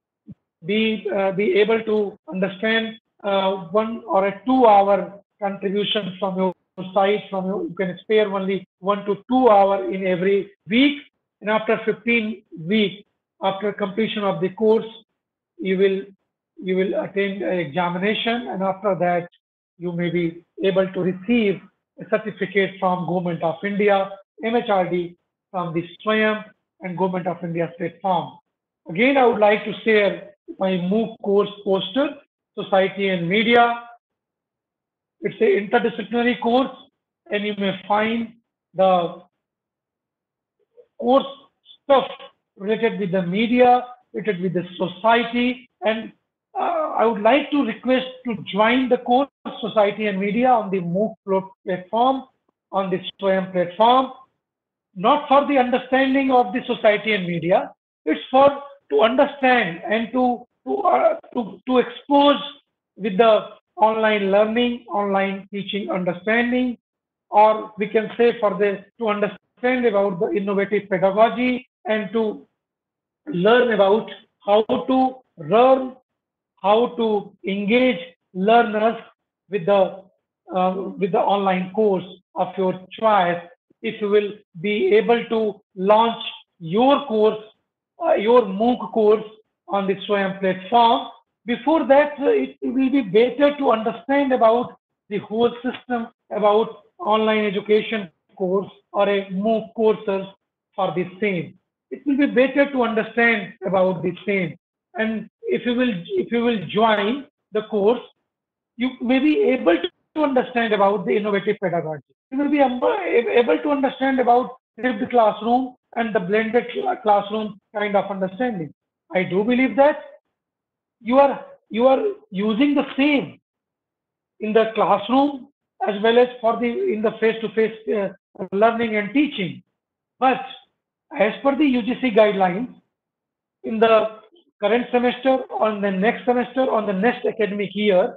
be able to understand 1 or 2 hour contribution from your side. You can spare only 1 to 2 hours in every week, and after 15 weeks, after completion of the course, you will attend an examination, and after that, you may be able to receive a certificate from Government of India, MHRD, from the SWAYAM and Government of India platform. Again, I would like to share my MOOC course poster, Society and Media. It's an interdisciplinary course, and you may find the course stuff related with the media, related with the society, and I would like to request to join the course Society and Media on the MOOC platform, on the SWAYAM platform, not for the understanding of the society and media. It's for to understand and to expose with the online learning, online teaching understanding, or we can say for the to understand about the innovative pedagogy and to learn about how to learn, how to engage learners with the online course of your choice. If you will be able to launch your course, your MOOC course on the SWAYAM platform, before that it will be better to understand about the whole system about online education course or a MOOC courses for the same. It will be better to understand about the same. And if you will join the course, you may be able to understand about the innovative pedagogy. You will be able to understand about flipped classroom and the blended classroom kind of understanding. I do believe that you are using the same in the classroom as well as for the in the face-to-face learning and teaching. But as per the UGC guidelines, in the current semester, on the next semester, on the next academic year,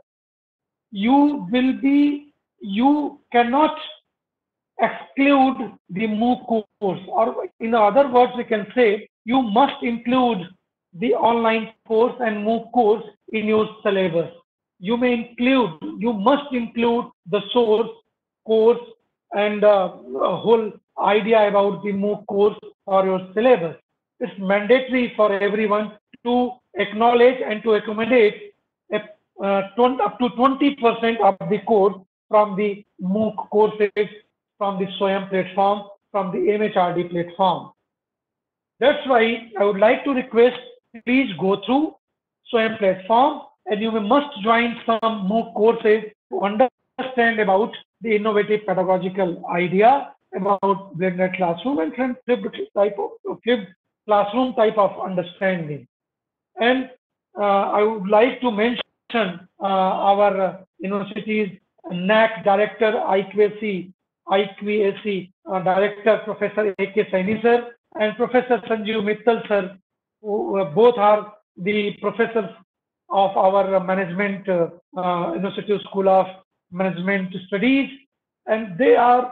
you cannot exclude the MOOC course, or in other words, we can say you must include the online course and MOOC course in your syllabus. You must include the source course and a whole idea about the MOOC course or your syllabus. It's mandatory for everyone to acknowledge and to accommodate up to 20% of the course from the MOOC courses, from the SWAYAM platform, from the MHRD platform. That's why I would like to request, please go through SWAYAM platform and you must join some MOOC courses to understand about the innovative pedagogical idea about blended classroom and flipped classroom type of understanding. And I would like to mention our university's NAC director, IQAC director, Professor A.K. Saini sir, and Professor Sanjeev Mittal sir, who both are the professors of our management University School of Management Studies, and they are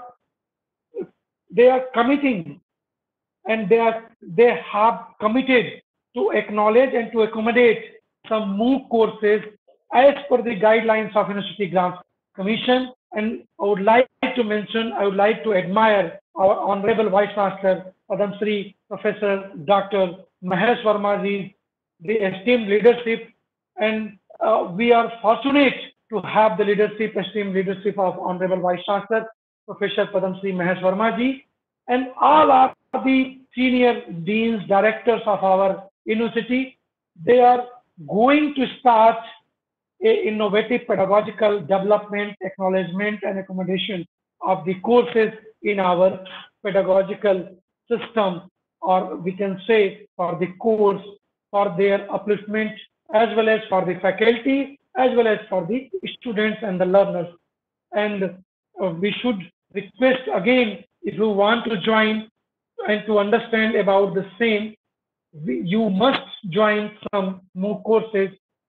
committing and they have committed to acknowledge and to accommodate some MOOC courses as per the guidelines of University Grants Commission. And I would like to admire our Honorable Vice Chancellor, Padam Shri Professor Dr. Mahesh Verma ji, the esteemed leadership, and we are fortunate to have the esteemed leadership of Honorable Vice Chancellor, Professor Padam Shri Mahesh Verma ji, and all are the senior deans, directors of our university. They are going to start a innovative pedagogical development, acknowledgement, and accommodation of the courses in our pedagogical system, or we can say for the course, for their upliftment, as well as for the faculty, as well as for the students and the learners. And we should request again, if you want to join and to understand about the same, you must join some MOOC courses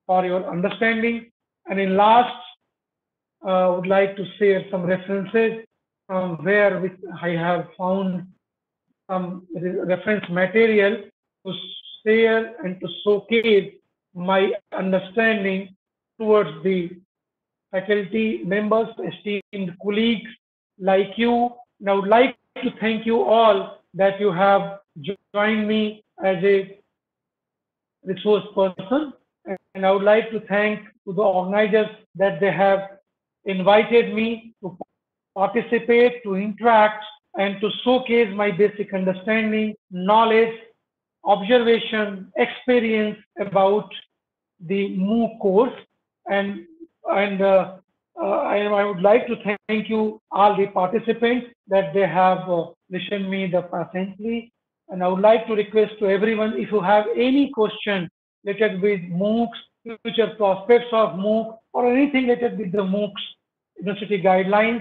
for your understanding. And in last, I would like to share some references from where I have found some reference material to share and to showcase my understanding towards the faculty members, esteemed colleagues like you. And I would like to thank you all that you have joined me as a resource person. And I would like to thank to the organizers that they have invited me to participate, to interact, and to showcase my basic understanding, knowledge, observation, experience about the MOOC course. And and I would like to thank you all the participants that they have listened me the patiently. And I would like to request to everyone, if you have any question related with MOOCs, future prospects of MOOC, or anything related with the MOOCs university guidelines,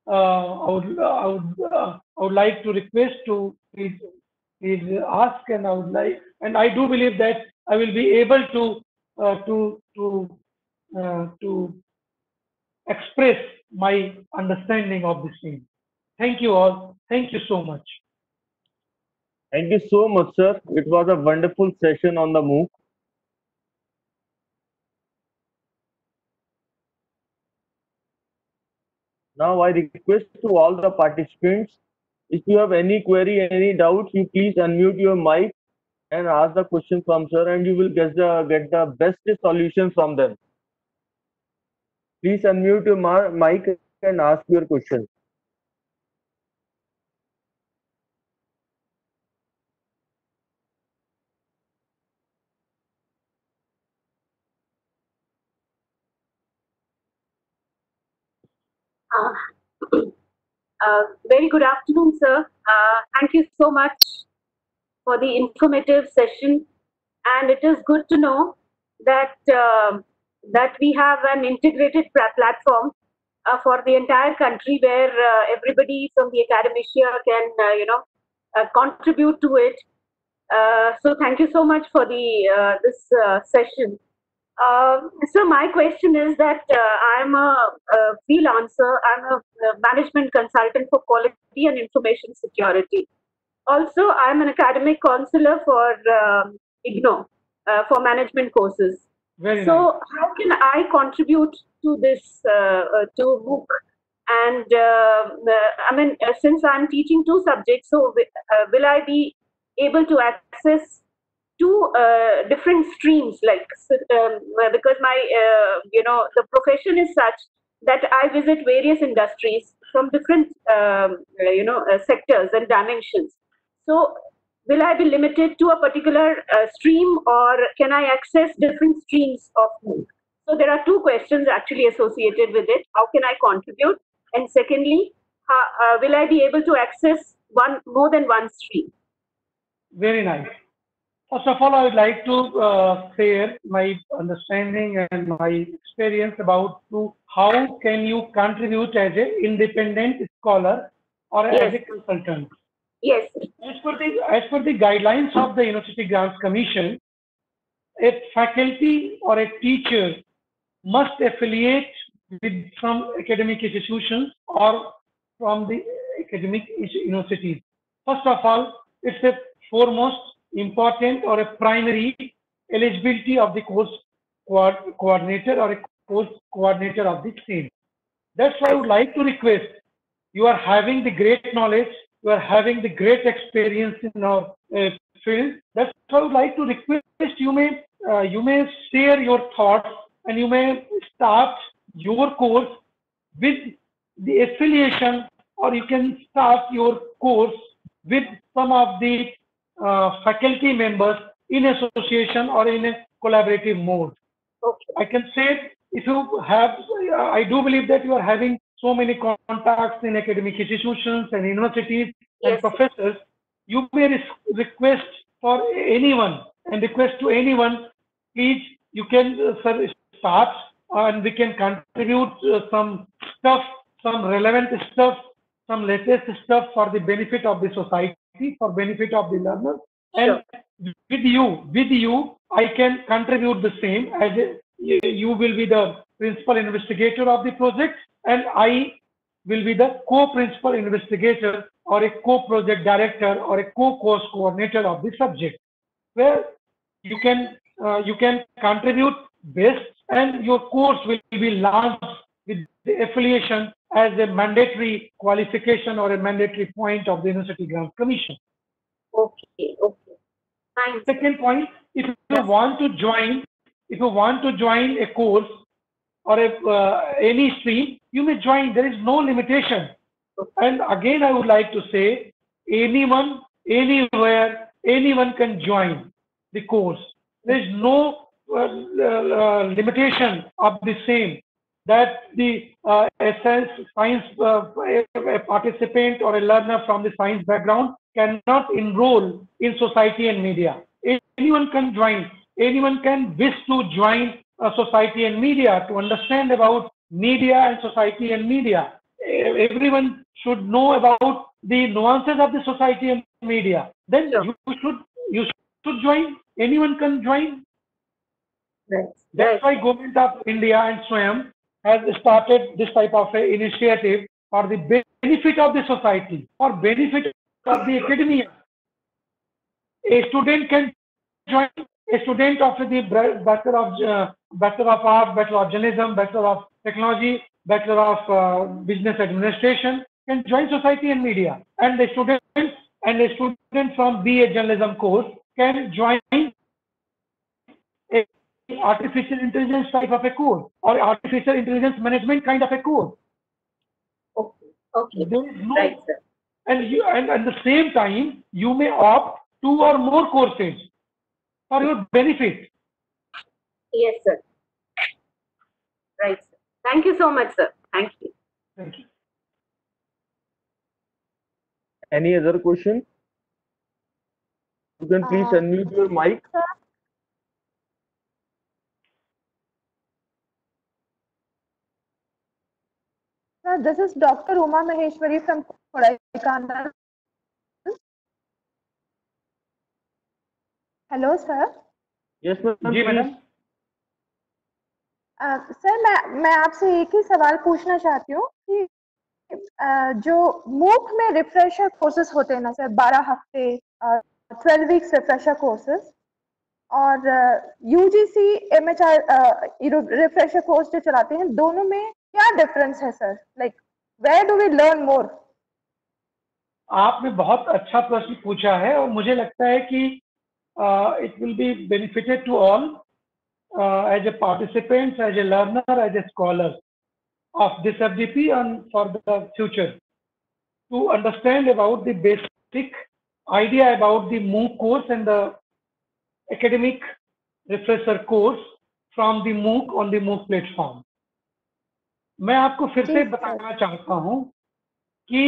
I would like to request to please ask, and I do believe that I will be able to uh, to to to express my understanding of this thing. Thank you all. Thank you so much. Thank you so much, sir. It was a wonderful session on the MOOC. Now I request to all the participants, if you have any query, any doubt, you please unmute your mic and ask the question from sir, and you will get the best solution from them. Please unmute your mic and ask your question. Uh, very good afternoon, sir. Thank you so much for the informative session, and it is good to know that that we have an integrated platform for the entire country, where everybody from the academia can contribute to it. So thank you so much for the this session. So my question is that I'm a freelancer. I'm a management consultant for quality and information security. Also, I'm an academic counselor for IGNOU for management courses. Very So nice. how can I contribute to this to MOOC? And I mean, since I'm teaching two subjects, so will I be able to access two different streams, like because my the profession is such that I visit various industries from different sectors and dimensions. So will I be limited to a particular stream, or can I access different streams of MOOC? So there are two questions actually associated with it. How can I contribute? And secondly, will I be able to access more than one stream? Very nice. First of all, I would like to share my understanding and my experience about how can you contribute as an independent scholar or as a Yes, consultant. yes, As per the guidelines of the University Grants Commission, a faculty or a teacher must affiliate with some academic institutions or from the academic universities. First of all, it's a foremost important or a primary eligibility of the course coordinator or a course coordinator of the same. That's why I I would see. like to request, you are having the great knowledge, you are having the great experience in our field. That's why I would like to request, you may share your thoughts, and you may start your course with the affiliation, or you can start your course with some of the faculty members in association or in a collaborative mode. Okay. I can say, if you have, I do believe that you are having so many contacts in academic institutions and universities and Yes, sir. professors. You may request for anyone and request to anyone, please, you can sir, start, and we can contribute some stuff, some relevant stuff, some latest stuff for the benefit of the society, for benefit of the learners. Sure. And with you, I can contribute the same as a you will be the principal investigator of the project, and I will be the co-principal investigator or a co-project director or a co-course coordinator of the subject, where you can contribute best, and your course will be launched with the affiliation as a mandatory qualification or a mandatory point of the University Grants Commission. Okay, okay. Fine. Second point, if you want to join a course or any stream, you may join. There is no limitation. And again, I would like to say, anyone, anywhere, anyone can join the course. There is no limitation of the same, that the science a participant or a learner from the science background cannot enroll in society and media. Anyone can join. Anyone can wish to join society and media to understand about media and society and media. Everyone should know about the nuances of the society and media. Then Sure. you should join. Anyone can join. Right. That's why Government of India and SWAYAM has started this type of initiative for the benefit of the society, for benefit of the academia. A student can join. A student of the Bachelor of Arts, Bachelor of Journalism, Bachelor of Technology, Bachelor of Business Administration can join society and media, and the student from BA Journalism course can join a artificial intelligence type of a course or artificial intelligence management kind of a course. Okay, okay. There is no, Right, sir. and at the same time, you may opt 2 or more courses for your benefit. Yes, sir. Right, sir. Thank you so much, sir. Thank you. Thank you. Any other question? You can please unmute your mic. Sir, this is Dr. Uma Maheshwari from Kodaikanal. Hello, sir. Yes, ma'am. जी madam, sir मैं आपसे एक ही सवाल पूछना चाहती हूँ कि जो मूक में रिफ्रेशर कोर्सेज होते हैं ना सर, 12 हफ्ते 12 वीक्स रिफ्रेशर कोर्सेज और यूजीसी एमएचआर रिफ्रेशर कोर्स जो चलाते हैं, दोनों में क्या डिफरेंस है sir? Like where do we learn more? आपने बहुत अच्छा प्रश्न पूछा है और मुझे लगता है कि it will be benefited to all as a participants, as a learner, as a scholar of this FDP and for the future, to understand about the basic idea about the MOOC course and the academic refresher course from the MOOC on the MOOC platform. मैं आपको फिर से बताना चाहता हूं कि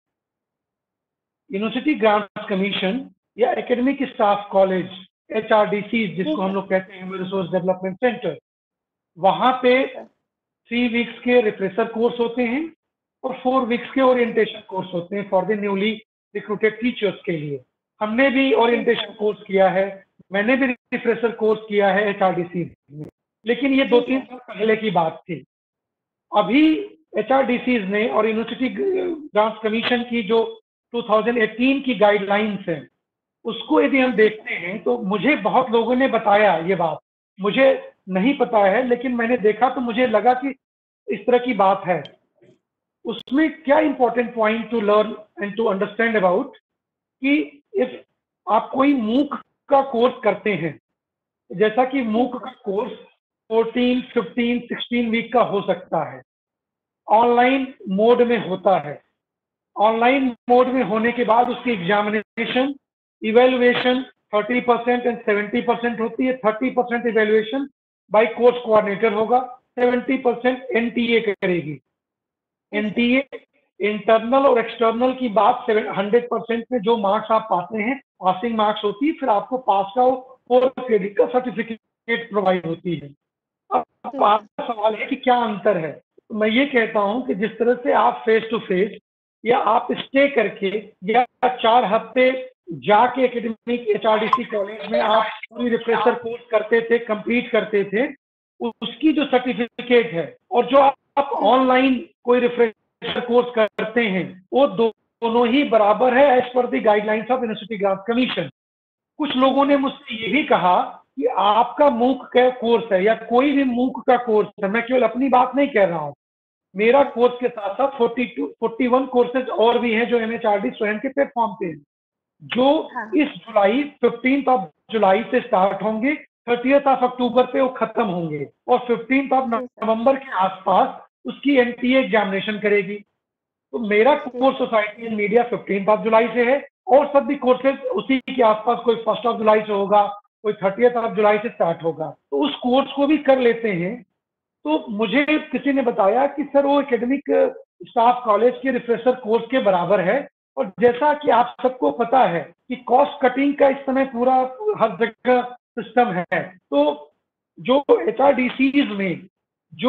university grants commission या academic staff college HRDC जिसको हम लोग कहते हैं ह्यूमन रिसोर्स डेवलपमेंट सेंटर, वहां पे 3 वीक्स के रिफ्रेशर कोर्स होते हैं और 4 वीक्स के ओरिएंटेशन कोर्स होते हैं for the newly recruited teachers के लिए। हमने भी ओरिएंटेशन कोर्स किया है, मैंने भी रिफ्रेशर कोर्स किया है HRDC में, लेकिन ये 2-3 साल पहले की बात थी। अभी HRDC ने और यूनिवर्सिटी ग्रांट्स कमीशन की जो 2018 की गाइडलाइंस है, उसको यदि हम देखते हैं तो मुझे बहुत लोगों ने बताया ये बात, मुझे नहीं पता है लेकिन मैंने देखा तो मुझे लगा कि इस तरह की बात है। उसमें क्या important point to learn and to understand about कि इफ आप कोई मूक का कोर्स करते हैं, जैसा कि मूक का कोर्स 14, 15, 16 वीक का हो सकता है, ऑनलाइन मोड में होता है। ऑनलाइन मोड में होने के बाद उसकी एग्जामिनेशन इवेल्युएशन 30% एंड 70% होती है। 30% इवेल्युएशन बाय कोर्स कोऑर्डिनेटर होगा, 70% NTA करेगी। NTA इंटरनल और एक्सटर्नल की बात 100% में जो मार्क्स आप पाते हैं पासिंग मार्क्स होती है, फिर आपको पास का 4 क्रेडिट का सर्टिफिकेट प्रोवाइड होती है। अब आपका सवाल है कि क्या अंतर है, तो मैं ये कहता हूं कि जिस तरह से आप फेस टू फेस या आप स्टे करके या 4 हफ्ते जाके एकेडमिक HRDC कॉलेज में आप पूरी रिफ्रेशर कोर्स करते थे, कंप्लीट करते थे, उसकी जो सर्टिफिकेट है और जो आप ऑनलाइन कोई रिफ्रेशर कोर्स करते हैं वो दोनों ही बराबर है as per the guidelines of university grant commission. कुछ लोगों ने मुझसे ये भी कहा कि आपका मूक का कोर्स है या कोई भी मूक का कोर्स है, मैं केवल अपनी बात नहीं कह रहा हूं, मेरा कोर्स के साथ साथ 41 कोर्सेज और भी हैं जो एमएचआरडी स्वयं के प्लेटफॉर्म पे हैं, जो इस जुलाई 15 ऑफ जुलाई से स्टार्ट होंगे, 30 ऑफ अक्टूबर पे वो खत्म होंगे और 15 ऑफ नवंबर के आसपास उसकी एनटीए एग्जामिनेशन करेगी। तो मेरा course society and media 15 of July से है और सब भी कोर्सेज उसी के आसपास, कोई 1 ऑफ जुलाई से होगा, कोई 30 ऑफ जुलाई से स्टार्ट होगा, तो उस कोर्स को भी कर लेते हैं। तो मुझे किसी ने बताया कि सर वो एकेडमिक स्टाफ कॉलेज के रिफ्रेशर कोर्स के बराबर है, और जैसा कि आप सबको पता है कि कॉस्ट कटिंग का इस समय पूरा हर जगह सिस्टम है, तो जो एचआरडीसीज में जो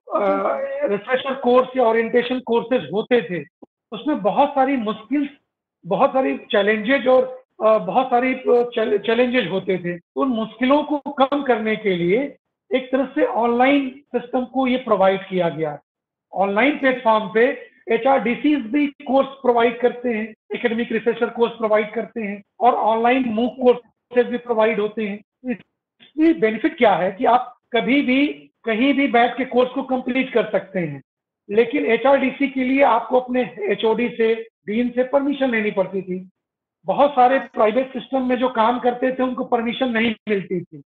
रिफ्रेशर कोर्स या ओरिएंटेशन कोर्सेज होते थे उसमें बहुत सारी मुश्किल, बहुत सारी चैलेंजेज और बहुत सारी चैलेंजेज होते थे। तो उन मुश्किलों को कम करने के लिए एक तरह से ऑनलाइन सिस्टम को ये प्रोवाइड किया गया। ऑनलाइन प्लेटफॉर्म पे एचआरडीसीज भी कोर्स प्रोवाइड करते हैं, एकेडमिक रिफ्रेशर कोर्स प्रोवाइड करते हैं और ऑनलाइन मूक कोर्सेज भी प्रोवाइड होते हैं। इसमें बेनिफिट क्या है कि आप कभी भी कहीं भी बैठ के कोर्स को कंप्लीट कर सकते हैं, लेकिन एचआरडीसी के लिए आपको अपने एचओडी से, डीन से परमिशन लेनी पड़ती थी। बहुत सारे प्राइवेट सिस्टम में जो काम करते थे उनको परमिशन नहीं मिलती थी,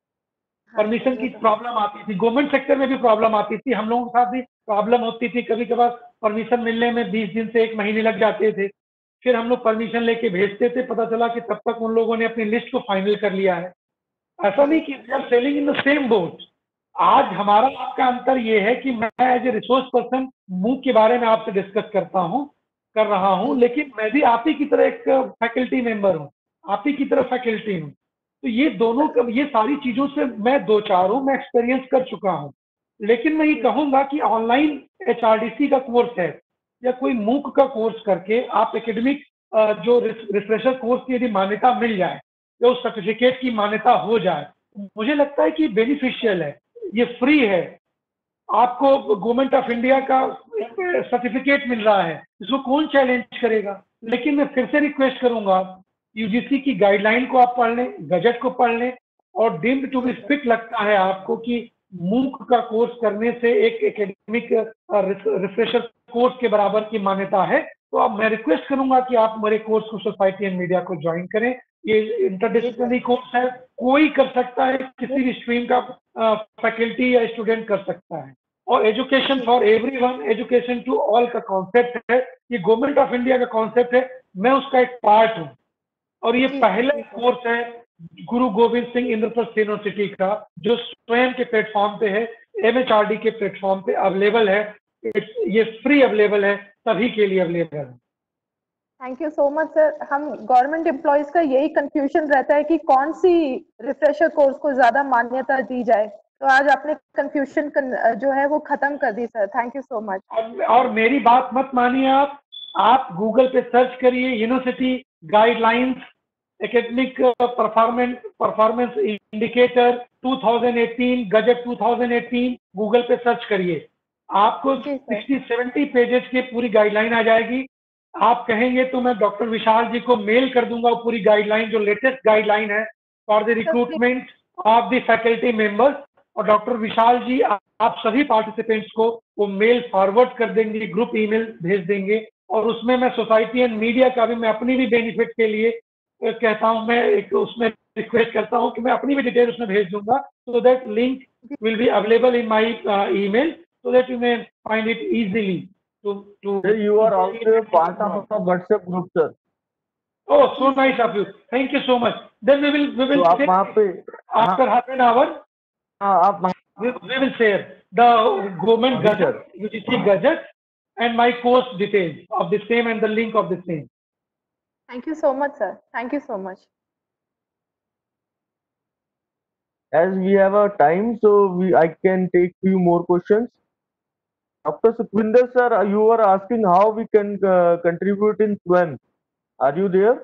परमिशन की प्रॉब्लम आती थी, गवर्नमेंट सेक्टर में भी प्रॉब्लम आती थी, हम लोगों के साथ भी प्रॉब्लम होती थी, कभी कभार परमिशन मिलने में 20 दिन से 1 महीने लग जाते थे। फिर हम लोग परमिशन लेके भेजते थे, पता चला कि तब तक उन लोगों ने अपनी लिस्ट को फाइनल कर लिया है। ऐसा नहीं कि we are sailing in the same boat. आज हमारा आपका अंतर ये है कि मैं एज ए रिसोर्स पर्सन मूक के बारे में आपसे डिस्कस कर रहा हूँ, लेकिन मैं भी आप ही की तरह एक फैकल्टी मेंबर हूँ, आप ही की तरह फैकल्टी हूँ। तो ये दोनों, ये सारी चीजों से मैं दो चार हूँ, मैं एक्सपीरियंस कर चुका हूँ। लेकिन मैं ये कहूंगा कि ऑनलाइन एचआरडीसी का कोर्स है या कोई मूक का कोर्स करके आप एकेडमिक जो रिफ्रेशर कोर्स की यदि मान्यता मिल जाए या उस सर्टिफिकेट की मान्यता हो जाए, मुझे लगता है कि बेनिफिशियल है, ये फ्री है, आपको गवर्नमेंट ऑफ इंडिया का सर्टिफिकेट मिल रहा है, इसको कौन चैलेंज करेगा। लेकिन मैं फिर से रिक्वेस्ट करूंगा, यूजीसी की गाइडलाइन को आप पढ़ लें, गजट को पढ़ लें, और डीम्ड टू बी स्ट्रिक्ट लगता है आपको कि मूक का कोर्स करने से एक एकेडमिक रिफ्रेशर कोर्स के बराबर की मान्यता है, तो अब मैं रिक्वेस्ट करूंगा कि आप मेरे कोर्स को सोसाइटी एंड मीडिया को ज्वाइन करें। ये इंटरडिसिप्लिनरी कोर्स है, कोई कर सकता है, किसी भी स्ट्रीम का फैकल्टी या स्टूडेंट कर सकता है। और education for everyone, education to all का कॉन्सेप्ट है, ये गवर्नमेंट ऑफ इंडिया का कॉन्सेप्ट है, मैं उसका एक पार्ट हूँ। और ये पहला कोर्स है गुरु गोविंद सिंह इंद्रप्रस्थ यूनिवर्सिटी का जो स्वयं के प्लेटफॉर्म पे है, एमएचआरडी के प्लेटफॉर्म पे अवेलेबल है, ये फ्री अवेलेबल है, सभी के लिए अवेलेबल है। Thank you so much sir. हम गवर्नमेंट एम्प्लॉयज का यही कंफ्यूजन रहता है कि कौन सी रिफ्रेशर कोर्स को ज्यादा मान्यता दी जाए, तो आज आपने कंफ्यूजन जो है वो खत्म कर दी sir, thank you so much. और मेरी बात मत मानिए, आप गूगल पे सर्च करिए university guidelines academic performance indicator 2018 gazette 2018, Google पे सर्च करिए, आपको 60-70 पेजेस की पूरी गाइडलाइन आ जाएगी। आप कहेंगे तो मैं डॉक्टर विशाल जी को मेल कर दूंगा वो पूरी गाइडलाइन, जो लेटेस्ट गाइडलाइन है for the recruitment of the faculty members, और डॉक्टर विशाल जी आप सभी पार्टिसिपेंट्स को वो मेल फॉरवर्ड कर देंगे, ग्रुप ईमेल भेज देंगे, और उसमें मैं सोसाइटी एंड मीडिया का भी, मैं अपनी भी बेनिफिट के लिए कहता हूं, मैं एक उसमें रिक्वेस्ट करता हूं कि मैं अपनी भी डिटेल उसमें भेज दूंगा, so that link will be available in my email, so that you may find it easily to Sir, you are also a part of a WhatsApp group, sir. Oh, so nice of you, thank you so much. Then we will तो आप वहाँ पे after half an hour आप we will share the government gazette, UGC gazette, and my course details of the same and the link of the same. Thank you so much sir, thank you so much. As we have a time, so I can take few more questions. Dr. Sukhvinder sir, you are asking how we can contribute in SWAN. Are you there?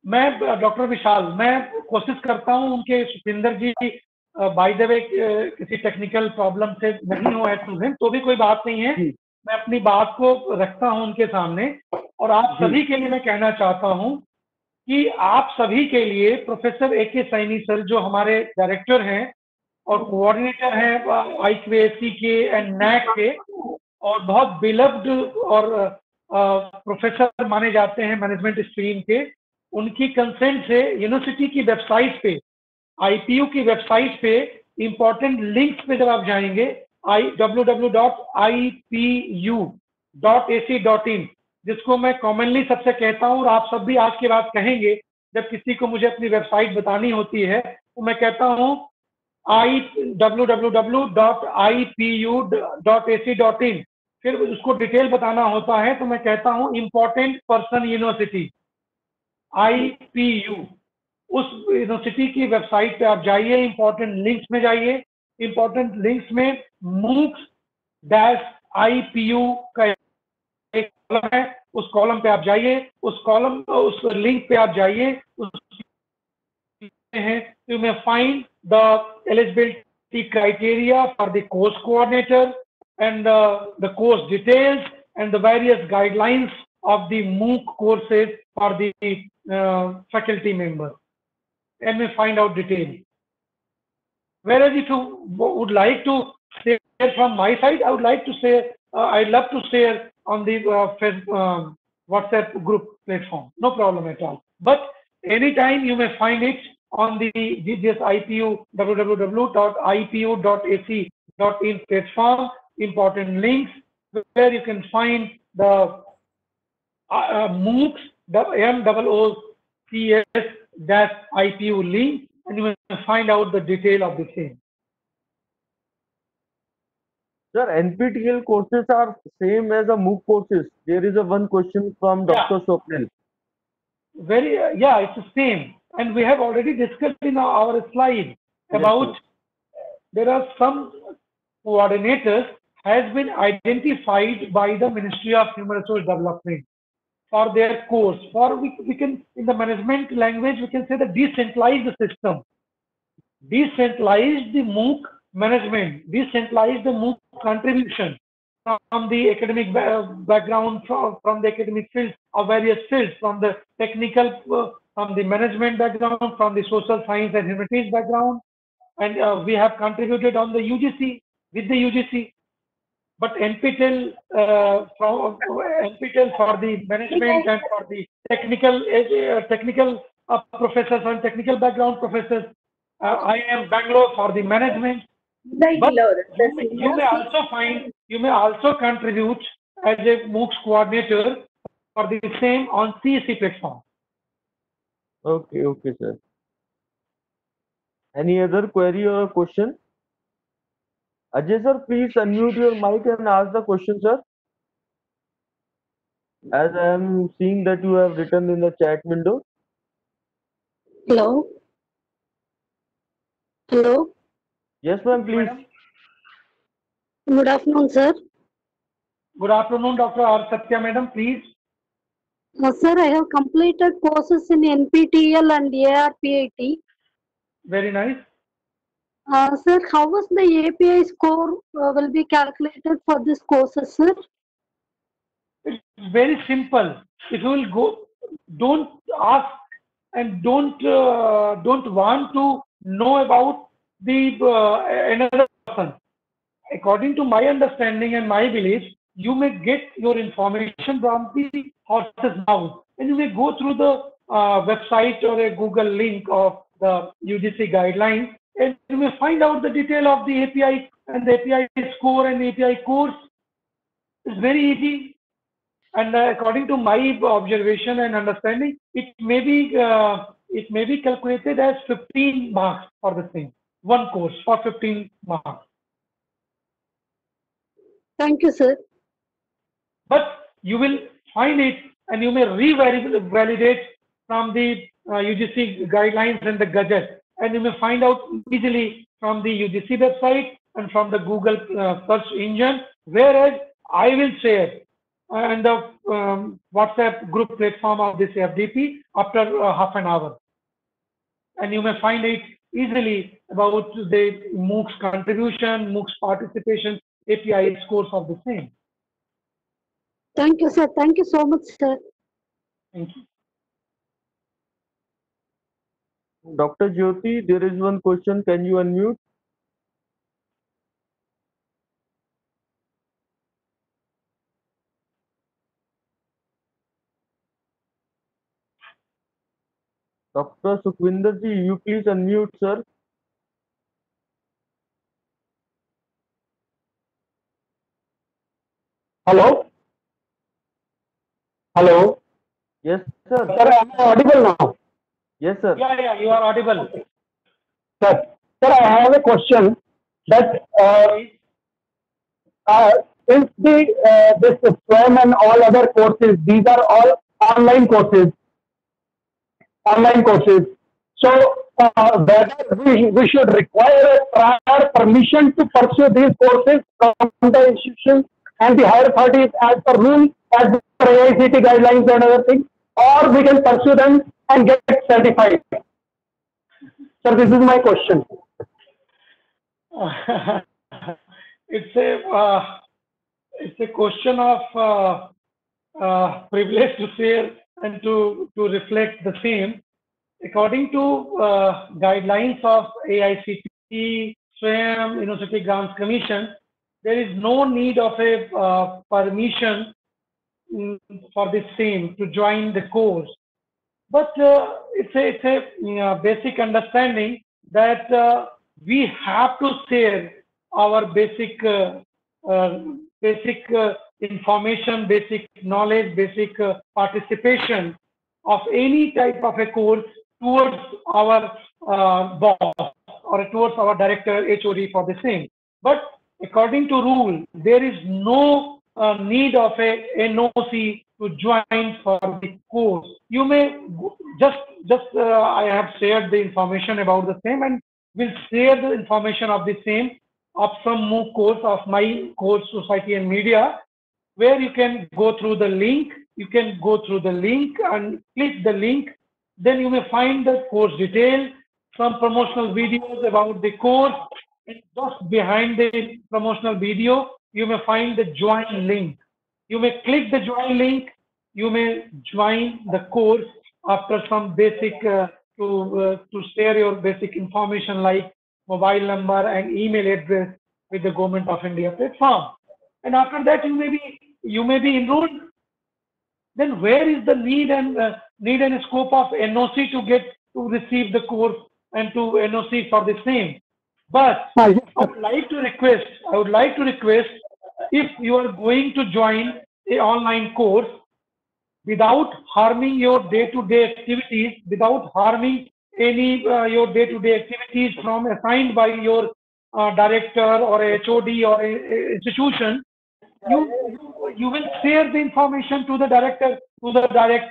मैं doctor Vishal, मैं कोशिश करता हूं उनके Sukhwinder ji by the way किसी technical problem से नहीं हो एट प्रेजेंट, तो भी कोई बात नहीं है, जी मैं अपनी बात को रखता हूं उनके सामने। और आप जी सभी के लिए मैं कहना चाहता हूं कि आप सभी के लिए प्रोफेसर ए के सैनी सर, जो हमारे डायरेक्टर हैं और कोऑर्डिनेटर हैं IQAC के एंड NAC के, और बहुत बिलव्ड और प्रोफेसर माने जाते हैं मैनेजमेंट स्ट्रीम के, उनकी कंसेंट से यूनिवर्सिटी की वेबसाइट पे, IPU की वेबसाइट पे इंपॉर्टेंट लिंक्स पे जब आप जाएंगे, www.ipu.ac.in, जिसको मैं कॉमनली सबसे कहता हूँ और आप सब भी आज के बाद कहेंगे जब किसी को मुझे अपनी वेबसाइट बतानी होती है, तो मैं कहता हूँ www.ipu.ac.in, फिर उसको डिटेल बताना होता है तो मैं कहता हूँ इंपॉर्टेंट पर्सन यूनिवर्सिटी, IPU। उस यूनिवर्सिटी की वेबसाइट पे आप जाइए, इंपॉर्टेंट लिंक्स में जाइए, इंपॉर्टेंट लिंक्स में MOOCs-IPU का एक कॉलम है, उस कॉलम पे आप जाइए, उस लिंक पे आप जाइए, you may find the eligibility criteria for the course coordinator and the course details and the various guidelines of the MOOC courses for the faculty members, and may find out details. Whereas if you would like to share from my side, I would like to share, I'd love to share on the WhatsApp group platform, no problem at all. But anytime you may find it on the GGS IPU, www.ipu.ac.in platform, important links where you can find the MOOCs, MOOCs-IPU link, and you will find out the detail of the same. sir, NPTEL courses are same as the MOOC courses. There is a one question from Dr. Swapnil. Very, yeah, it's the same. And we have already discussed in our slide about there are some coordinators has been identified by the Ministry of Human Resource Development for their course. For we can, in the management language, we can say the decentralized system, decentralize the MOOC management, decentralize the MOOC contribution from the academic background, from the academic fields of various fields, from the technical, from the management background, from the social science and humanities background, and we have contributed on the UGC, with the UGC. But NPTEL for the management and for the technical professors and technical background professors, I am Bangalore for the management. But you may also contribute as a MOOCs coordinator for the same on CEC platform. Okay, okay, sir. Any other query or question? Ajay sir, please unmute your mic and ask the question, sir. As I am seeing that you have written in the chat window. Hello. Hello. Yes, ma'am, please. Good afternoon, sir. Good afternoon, Dr. R. Satya, madam, please. Sir, I have completed courses in NPTEL and ARPIT. Very nice. Sir, how was the API score will be calculated for this courses, sir? It's very simple. If you will go, don't ask and don't want to know about the another person. According to my understanding and my belief, you may get your information from the horse's mouth, and you may go through the website or a Google link of the UGC guidelines, and you may find out the detail of the API and the API score and the API course. It's very easy. And according to my observation and understanding, it may be calculated as 15 marks for the same one course for 15 marks. Thank you, sir. But you will find it, and you may revalidate from the UGC guidelines and the gadget, and you may find out easily from the UGC website and from the Google search engine. Whereas I will share and the WhatsApp group platform of this FDP after half an hour. And you may find it easily about the MOOC's contribution, MOOC's participation, API scores of the same. Thank you, sir. Thank you so much, sir. Thank you. Dr. Jyoti, there is one question. Can you unmute? Dr. Sukhvinder ji, you please unmute, sir. Hello? Hello? Yes, sir. Sir, am I audible now? Yes, sir. Yeah, you are audible. Sir, I have a question that since this SWAYAM and all other courses, these are all online courses. So whether we should require a prior permission to pursue these courses from the institution and the higher authorities as per rule, as per AICT guidelines and other things, or we can pursue them and get certified. Sir, this is my question. It's a question of privilege to share and to reflect the same. According to guidelines of AICTE, SWAYAM, University Grants Commission, there is no need of a permission for the same to join the course. But it's a basic understanding that we have to share our basic information, basic knowledge, basic participation of any type of a course towards our boss or towards our director, HOD for the same. But according to rule, there is no need of a NOC to join for the course. You may I have shared the information about the same, and will share the information of the same of some MOOC course of my course, Society and Media, where you can go through the link. You can go through the link and click the link. Then you may find the course detail, some promotional videos about the course, and just behind the promotional video, you may find the join link. You may click the join link. You may join the course after some basic to share your basic information like mobile number and email address with the Government of India platform. And after that, you may be enrolled. Then where is the need and scope of NOC to receive the course and to NOC for the same? But I would like to request if you are going to join an online course without harming your day-to-day activities, without harming any your day-to-day activities from assigned by your director or a HOD or a institution, you will share the information to the director for the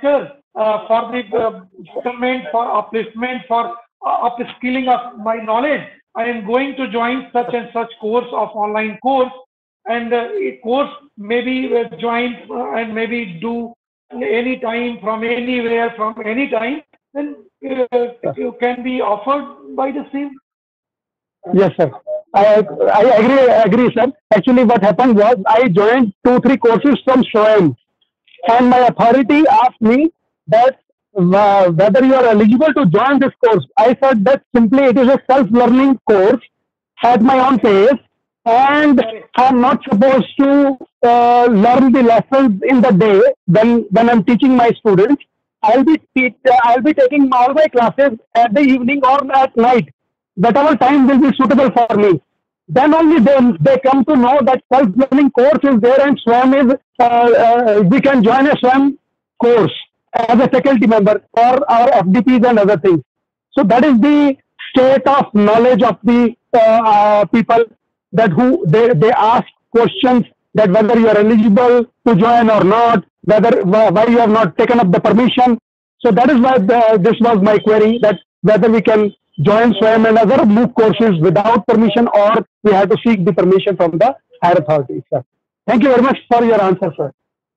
betterment, for upliftment, for upskilling of my knowledge. I am going to join such and such course of online course, and a course may be joined and maybe do any time from anywhere from any time. Then you can be offered by the same. Yes, sir. I agree, sir. Actually, what happened was I joined 2-3 courses from SWAYAM, and my authority asked me that whether you are eligible to join this course. I said that simply it is a self-learning course at my own pace, and I'm not supposed to learn the lessons in the day when I'm teaching my students. I'll be taking all my classes at the evening or at night, whatever time will be suitable for me. Then only they come to know that self-learning course is there, and SWAYAM is we can join a SWAYAM course as a faculty member for our FDPs and other things. So that is the state of knowledge of the people, that who they ask questions that whether you are eligible to join or not, why you have not taken up the permission. So that is why this was my query, that whether we can join SWAYAM and other MOOC courses without permission, or we have to seek the permission from the higher authorities, sir. Thank you very much for your answer, sir.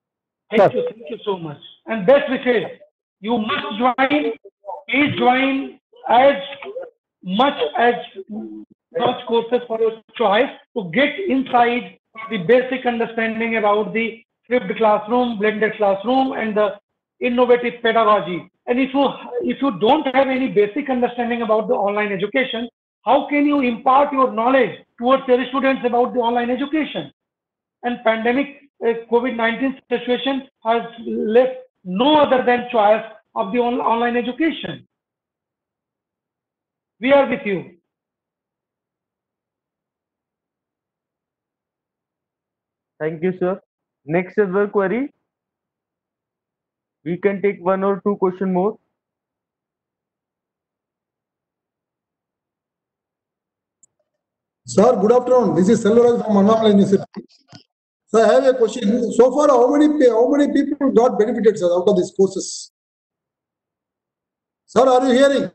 Thank you so much. And best wishes. You must join, please join as much as such courses for your choice to get inside the basic understanding about the flipped classroom, blended classroom, and the innovative pedagogy. And if you don't have any basic understanding about the online education, how can you impart your knowledge towards your students about the online education? And pandemic COVID-19 situation has left no other than choice of the online education. We are with you. Thank you, sir. Next ever query. We can take one or two question more. Sir, good afternoon. This is Selvaraj from Annamalai University. Sir, I have a question. So far, how many people got benefited, sir, out of these courses? Sir, are you hearing?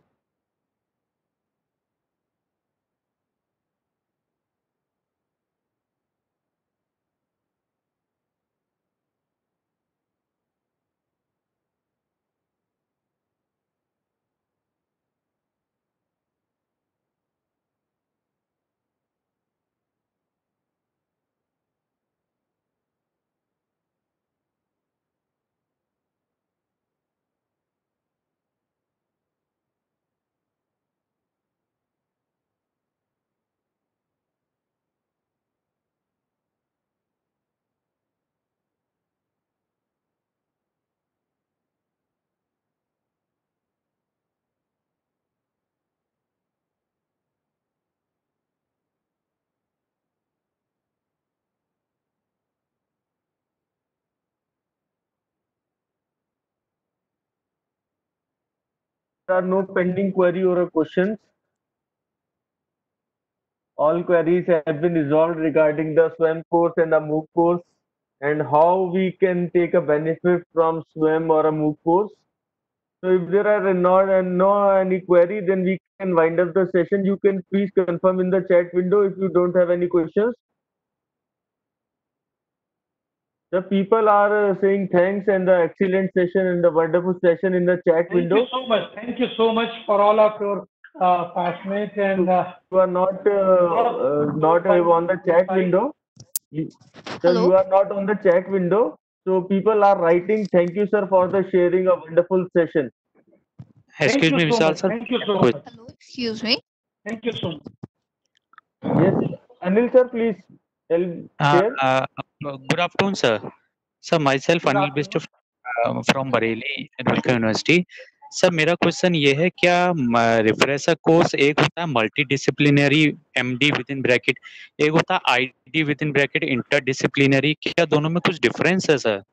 There are no pending query or questions. All queries have been resolved regarding the SWAYAM course and the MOOC course, and how we can take a benefit from SWAYAM or a MOOC course. So if there are no any query, then we can wind up the session. You can please confirm in the chat window if you don't have any questions. The people are saying thanks and the excellent session and the wonderful session in the chat window. Thank you so much. Thank you so much for all of your classmates and you are not on the chat window. So you are not on the chat window. So people are writing, thank you, sir, for the sharing a wonderful session. Excuse me, Vishal, sir. Thank you so much. Hello, excuse me. Thank you so much. Yes, Anil, sir, please share. Good afternoon, sir. Sir, myself Anil Bist from Bareilly Agricultural University. Sir मेरा question ये है, क्या refresher course एक होता है multidisciplinary MD within bracket, एक होता है ID within bracket interdisciplinary, क्या दोनों में कुछ डिफरेंस है सर?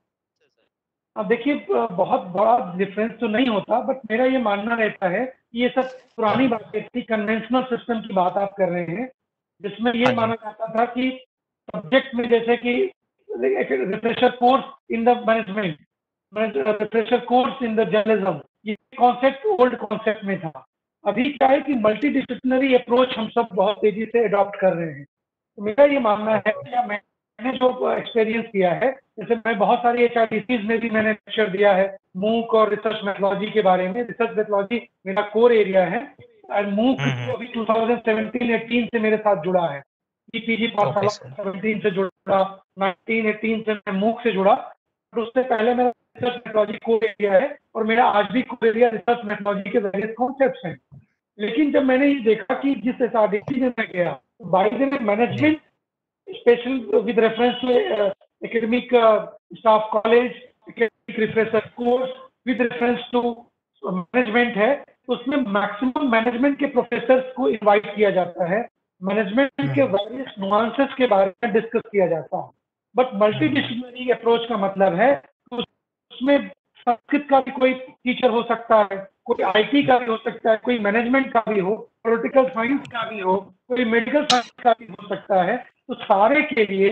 अब देखिए बहुत बड़ा डिफरेंस तो नहीं होता, बट मेरा ये मानना रहता है कि ये सब पुरानी बातें थी, कन्वेंशनल सिस्टम की बात आप कर रहे हैं, जिसमें ये माना जाता था कि सब्जेक्ट में जैसे कि refresher course in the management, refresher course in the journalism, ये कॉन्सेप्ट ओल्ड कॉन्सेप्ट में था। अभी क्या है कि मल्टी डिसिप्लिनरी अप्रोच हम सब बहुत तेजी से अडॉप्ट कर रहे हैं। तो मेरा ये मानना है कि मैंने जो एक्सपीरियंस किया है, जैसे मैं बहुत सारी HRDCs में भी मैंने लेक्चर दिया है मूक और रिसर्च मेथोलॉजी के बारे में। रिसर्च मेथोलॉजी मेरा कोर एरिया है और मूक अभी 2017-18 से मेरे साथ जुड़ा है। पीजी पाठशाला 17 से जुड़ा, 19-18 से मैं मूक से जुड़ा, और उससे पहले मेरा रिसर्च मेथोलॉजी कोर एरिया है और मेरा आज भी कोर एरिया रिसर्च मेथोलॉजी के वेरियस कॉन्सेप्ट्स हैं। लेकिन जब मैंने ये देखा कि जिस HRDC में मैं गया, by the way management special with reference to academic staff college, academic refresher course with reference to management है, उसमें मैक्सिमम मैनेजमेंट के प्रोफेसर्स को इनवाइट किया जाता है, मैनेजमेंट के वेरियस नुआंसेस के बारे में डिस्कस किया जाता है। बट मल्टी डिसिप्लिनरी अप्रोच का मतलब है उसमें संस्कृत का भी कोई टीचर हो सकता है, कोई IT का भी हो सकता है, कोई मैनेजमेंट का भी हो, पॉलिटिकल साइंस का भी हो, कोई मेडिकल साइंस का भी हो सकता है। तो सारे के लिए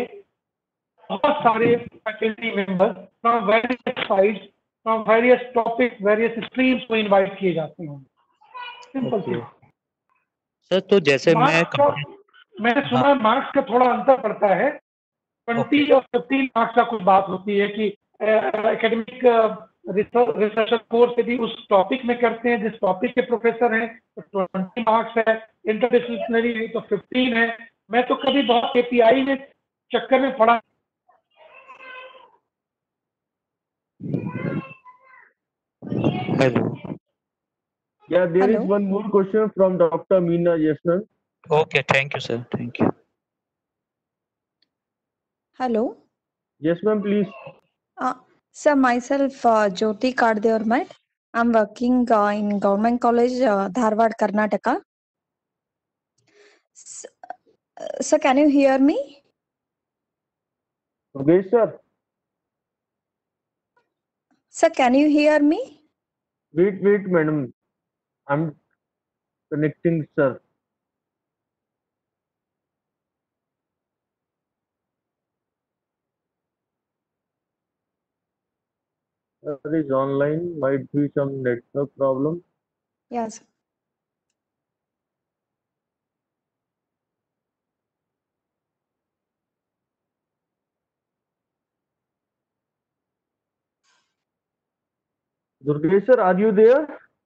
बहुत सारे faculty members from various sides, from various topic, various streams को इनवाइट किए जाते हैं। सिंपल सी सर, तो जैसे मैंने सुना मार्क्स का थोड़ा अंतर पड़ता है, 20 और 15 मार्क्स का कुछ बात होती है कि एकेडमिक रिसर्च कोर्स यदि उस टॉपिक में करते हैं, जिस टॉपिक के प्रोफेसर हैं, तो 20 मार्क्स है, इंटरडिसिप्लिनरी है तो 15 है। मैं तो कभी बहुत केपीआई में चक्कर में पड़ा। Hello. Yeah, there is Hello. one more question from Dr. Meena. Yes, ma'am. Okay, thank you, sir. Thank you. Hello. Yes, ma'am, please. Sir, myself, Jyoti Kardeormat. I'm working in Government College, Dharwad, Karnataka. Sir, can you hear me? Okay, sir. Sir, can you hear me? Wait, madam. I'm connecting, sir. Sir is online. Might be some network problem. Yes. Durgesh, sir, are you there?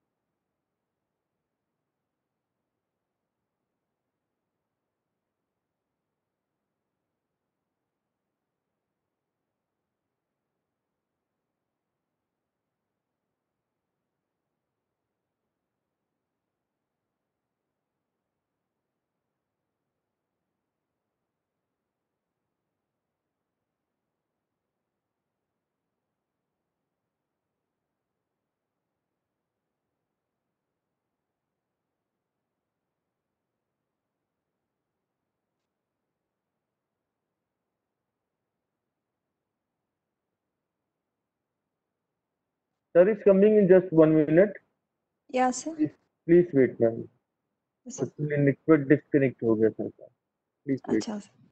Sir is coming in just 1 minute. Yes, sir. Please wait, ma'am. Yes, sir. Actually, network disconnect हो गया था sir. Please wait. अच्छा, sir.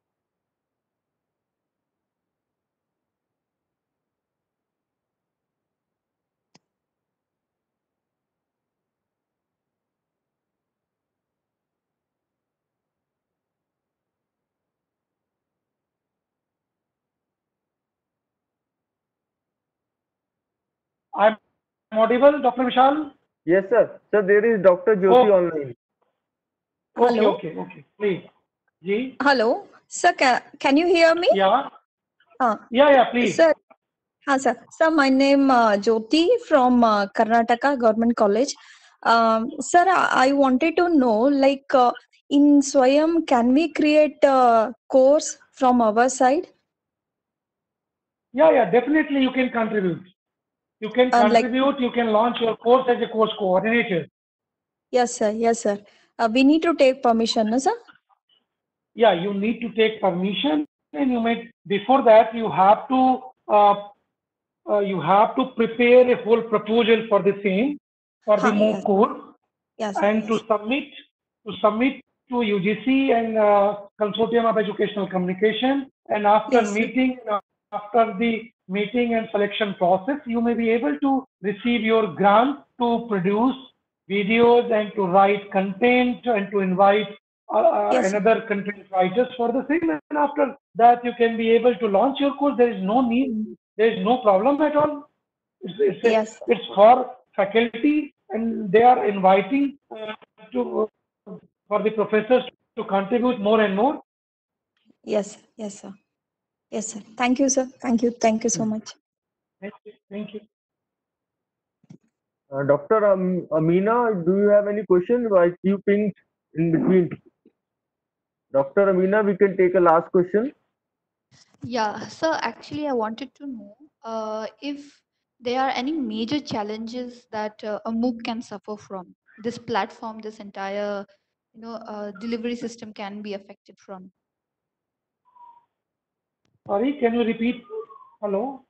I'm audible, Dr. Vishal? Yes, sir. Sir, there is Dr. Jyoti online. Hello. Okay, please. Ji? Hello. Sir, can you hear me? Yeah. Uh, Yeah, please. Sir, sir. Sir, my name Jyoti from Karnataka Government College. Sir, I wanted to know, like in Swayam, can we create a course from our side? Yeah, definitely you can contribute. You can contribute, you can launch your course as a course coordinator. Yes, sir. Yes, sir. We need to take permission, no, sir? Yeah, you need to take permission, and you may, before that, you have to prepare a whole proposal for the same, for the MOOC Yes. course, Yes, and yes. to submit to UGC and Consortium of Educational Communication, and after Yes, sir. after the meeting and selection process, you may be able to receive your grant to produce videos and to write content and to invite Yes, sir. another content writers for the same. And after that, you can be able to launch your course. There is no need, there is no problem at all. Yes. It's for faculty, and they are inviting for the professors to contribute more and more. Yes, sir. Yes, sir. Yes, sir. Thank you, sir. Thank you. Thank you so much. Thank you. Dr. Amina, do you have any question? I see you pinged in between. Dr. Amina, we can take a last question. Yeah, so actually, I wanted to know if there are any major challenges that a MOOC can suffer from. This platform, this entire, delivery system can be affected from. Sorry, can you repeat? Hello?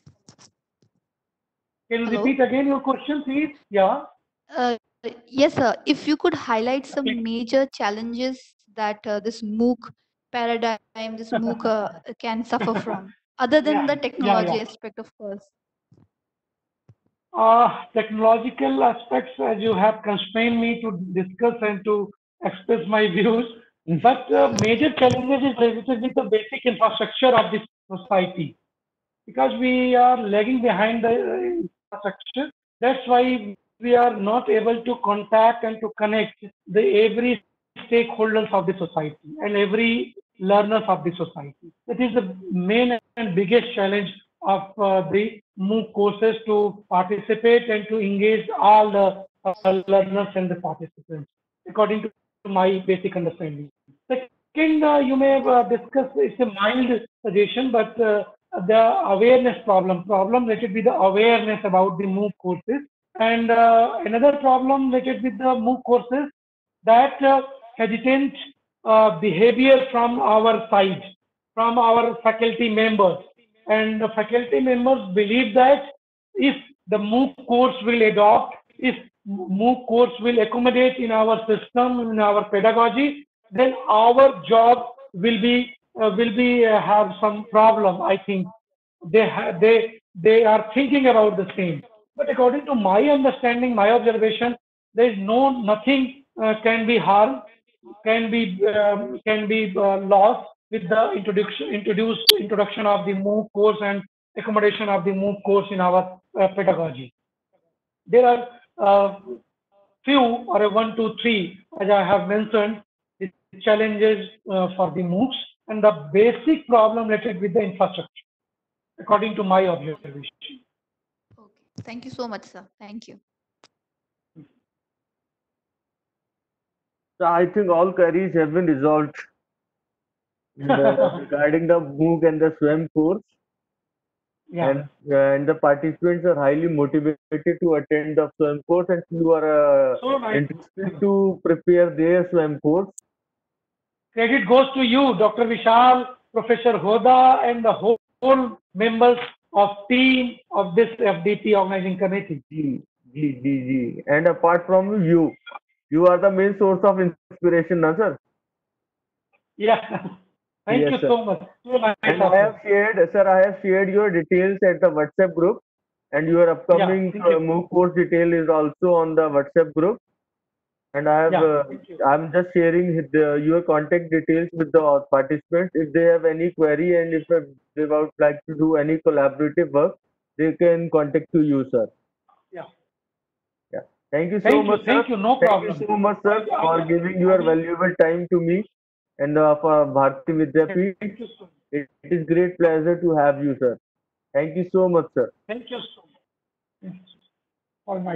Can you Hello? repeat again your question, please? Yeah. Yes, sir. If you could highlight some major challenges that this MOOC paradigm, this MOOC can suffer from, other than the technology aspect, of course. Technological aspects, as you have constrained me to discuss and to express my views, but major challenges is related with the basic infrastructure of this society. because we are lagging behind the infrastructure. That's why we are not able to contact and to connect the every stakeholders of the society and every learners of the society. That is the main and biggest challenge of the MOOC courses, to participate and to engage all the learners and the participants, according to my basic understanding. Second, you may have discussed, it's a mild suggestion, but the awareness problem related with the awareness about the MOOC courses. And another problem related with the MOOC courses, that hesitant behavior from our side, from our faculty members. And the faculty members believe that if the MOOC course will adopt, if MOOC course will accommodate in our system, in our pedagogy, then our job will be have some problem. I think they are thinking about the same. But according to my understanding, my observation, there is nothing can be harmed, can be lost with the introduction of the MOOC course and accommodation of the MOOC course in our pedagogy. There are few, or one, two, three, as I have mentioned, the challenges for the MOOCs and the basic problem related with the infrastructure, according to my observation. Okay. Thank you so much, sir. Thank you. So I think all queries have been resolved regarding the MOOC and the SWAYAM course. Yeah. And the participants are highly motivated to attend the SWAYAM course, and you are So nice. interested to prepare their SWAYAM course. Credit goes to you, Dr. Vishal, Professor Hoda, and the whole members of team of this FDP organizing committee. And apart from you, you are the main source of inspiration, na, sir? Yeah. Thank Yes, you sir. so much. So nice And of I you. have shared, sir, I have shared your details at the WhatsApp group, and your upcoming thank you. MOOC course detail is also on the WhatsApp group. And I have, Thank you. I'm just sharing your contact details with the participants. If they have any query, and if they would like to do any collaborative work, they can contact to you, sir. Yeah. Yeah. Thank you so Thank you. much, sir. Thank you. No problem. Thank you so much, sir, for giving your valuable time to me and for Bharati Vidyapeeth. Thank you so much. It is great pleasure to have you, sir. Thank you so much, sir. Thank you so much. All my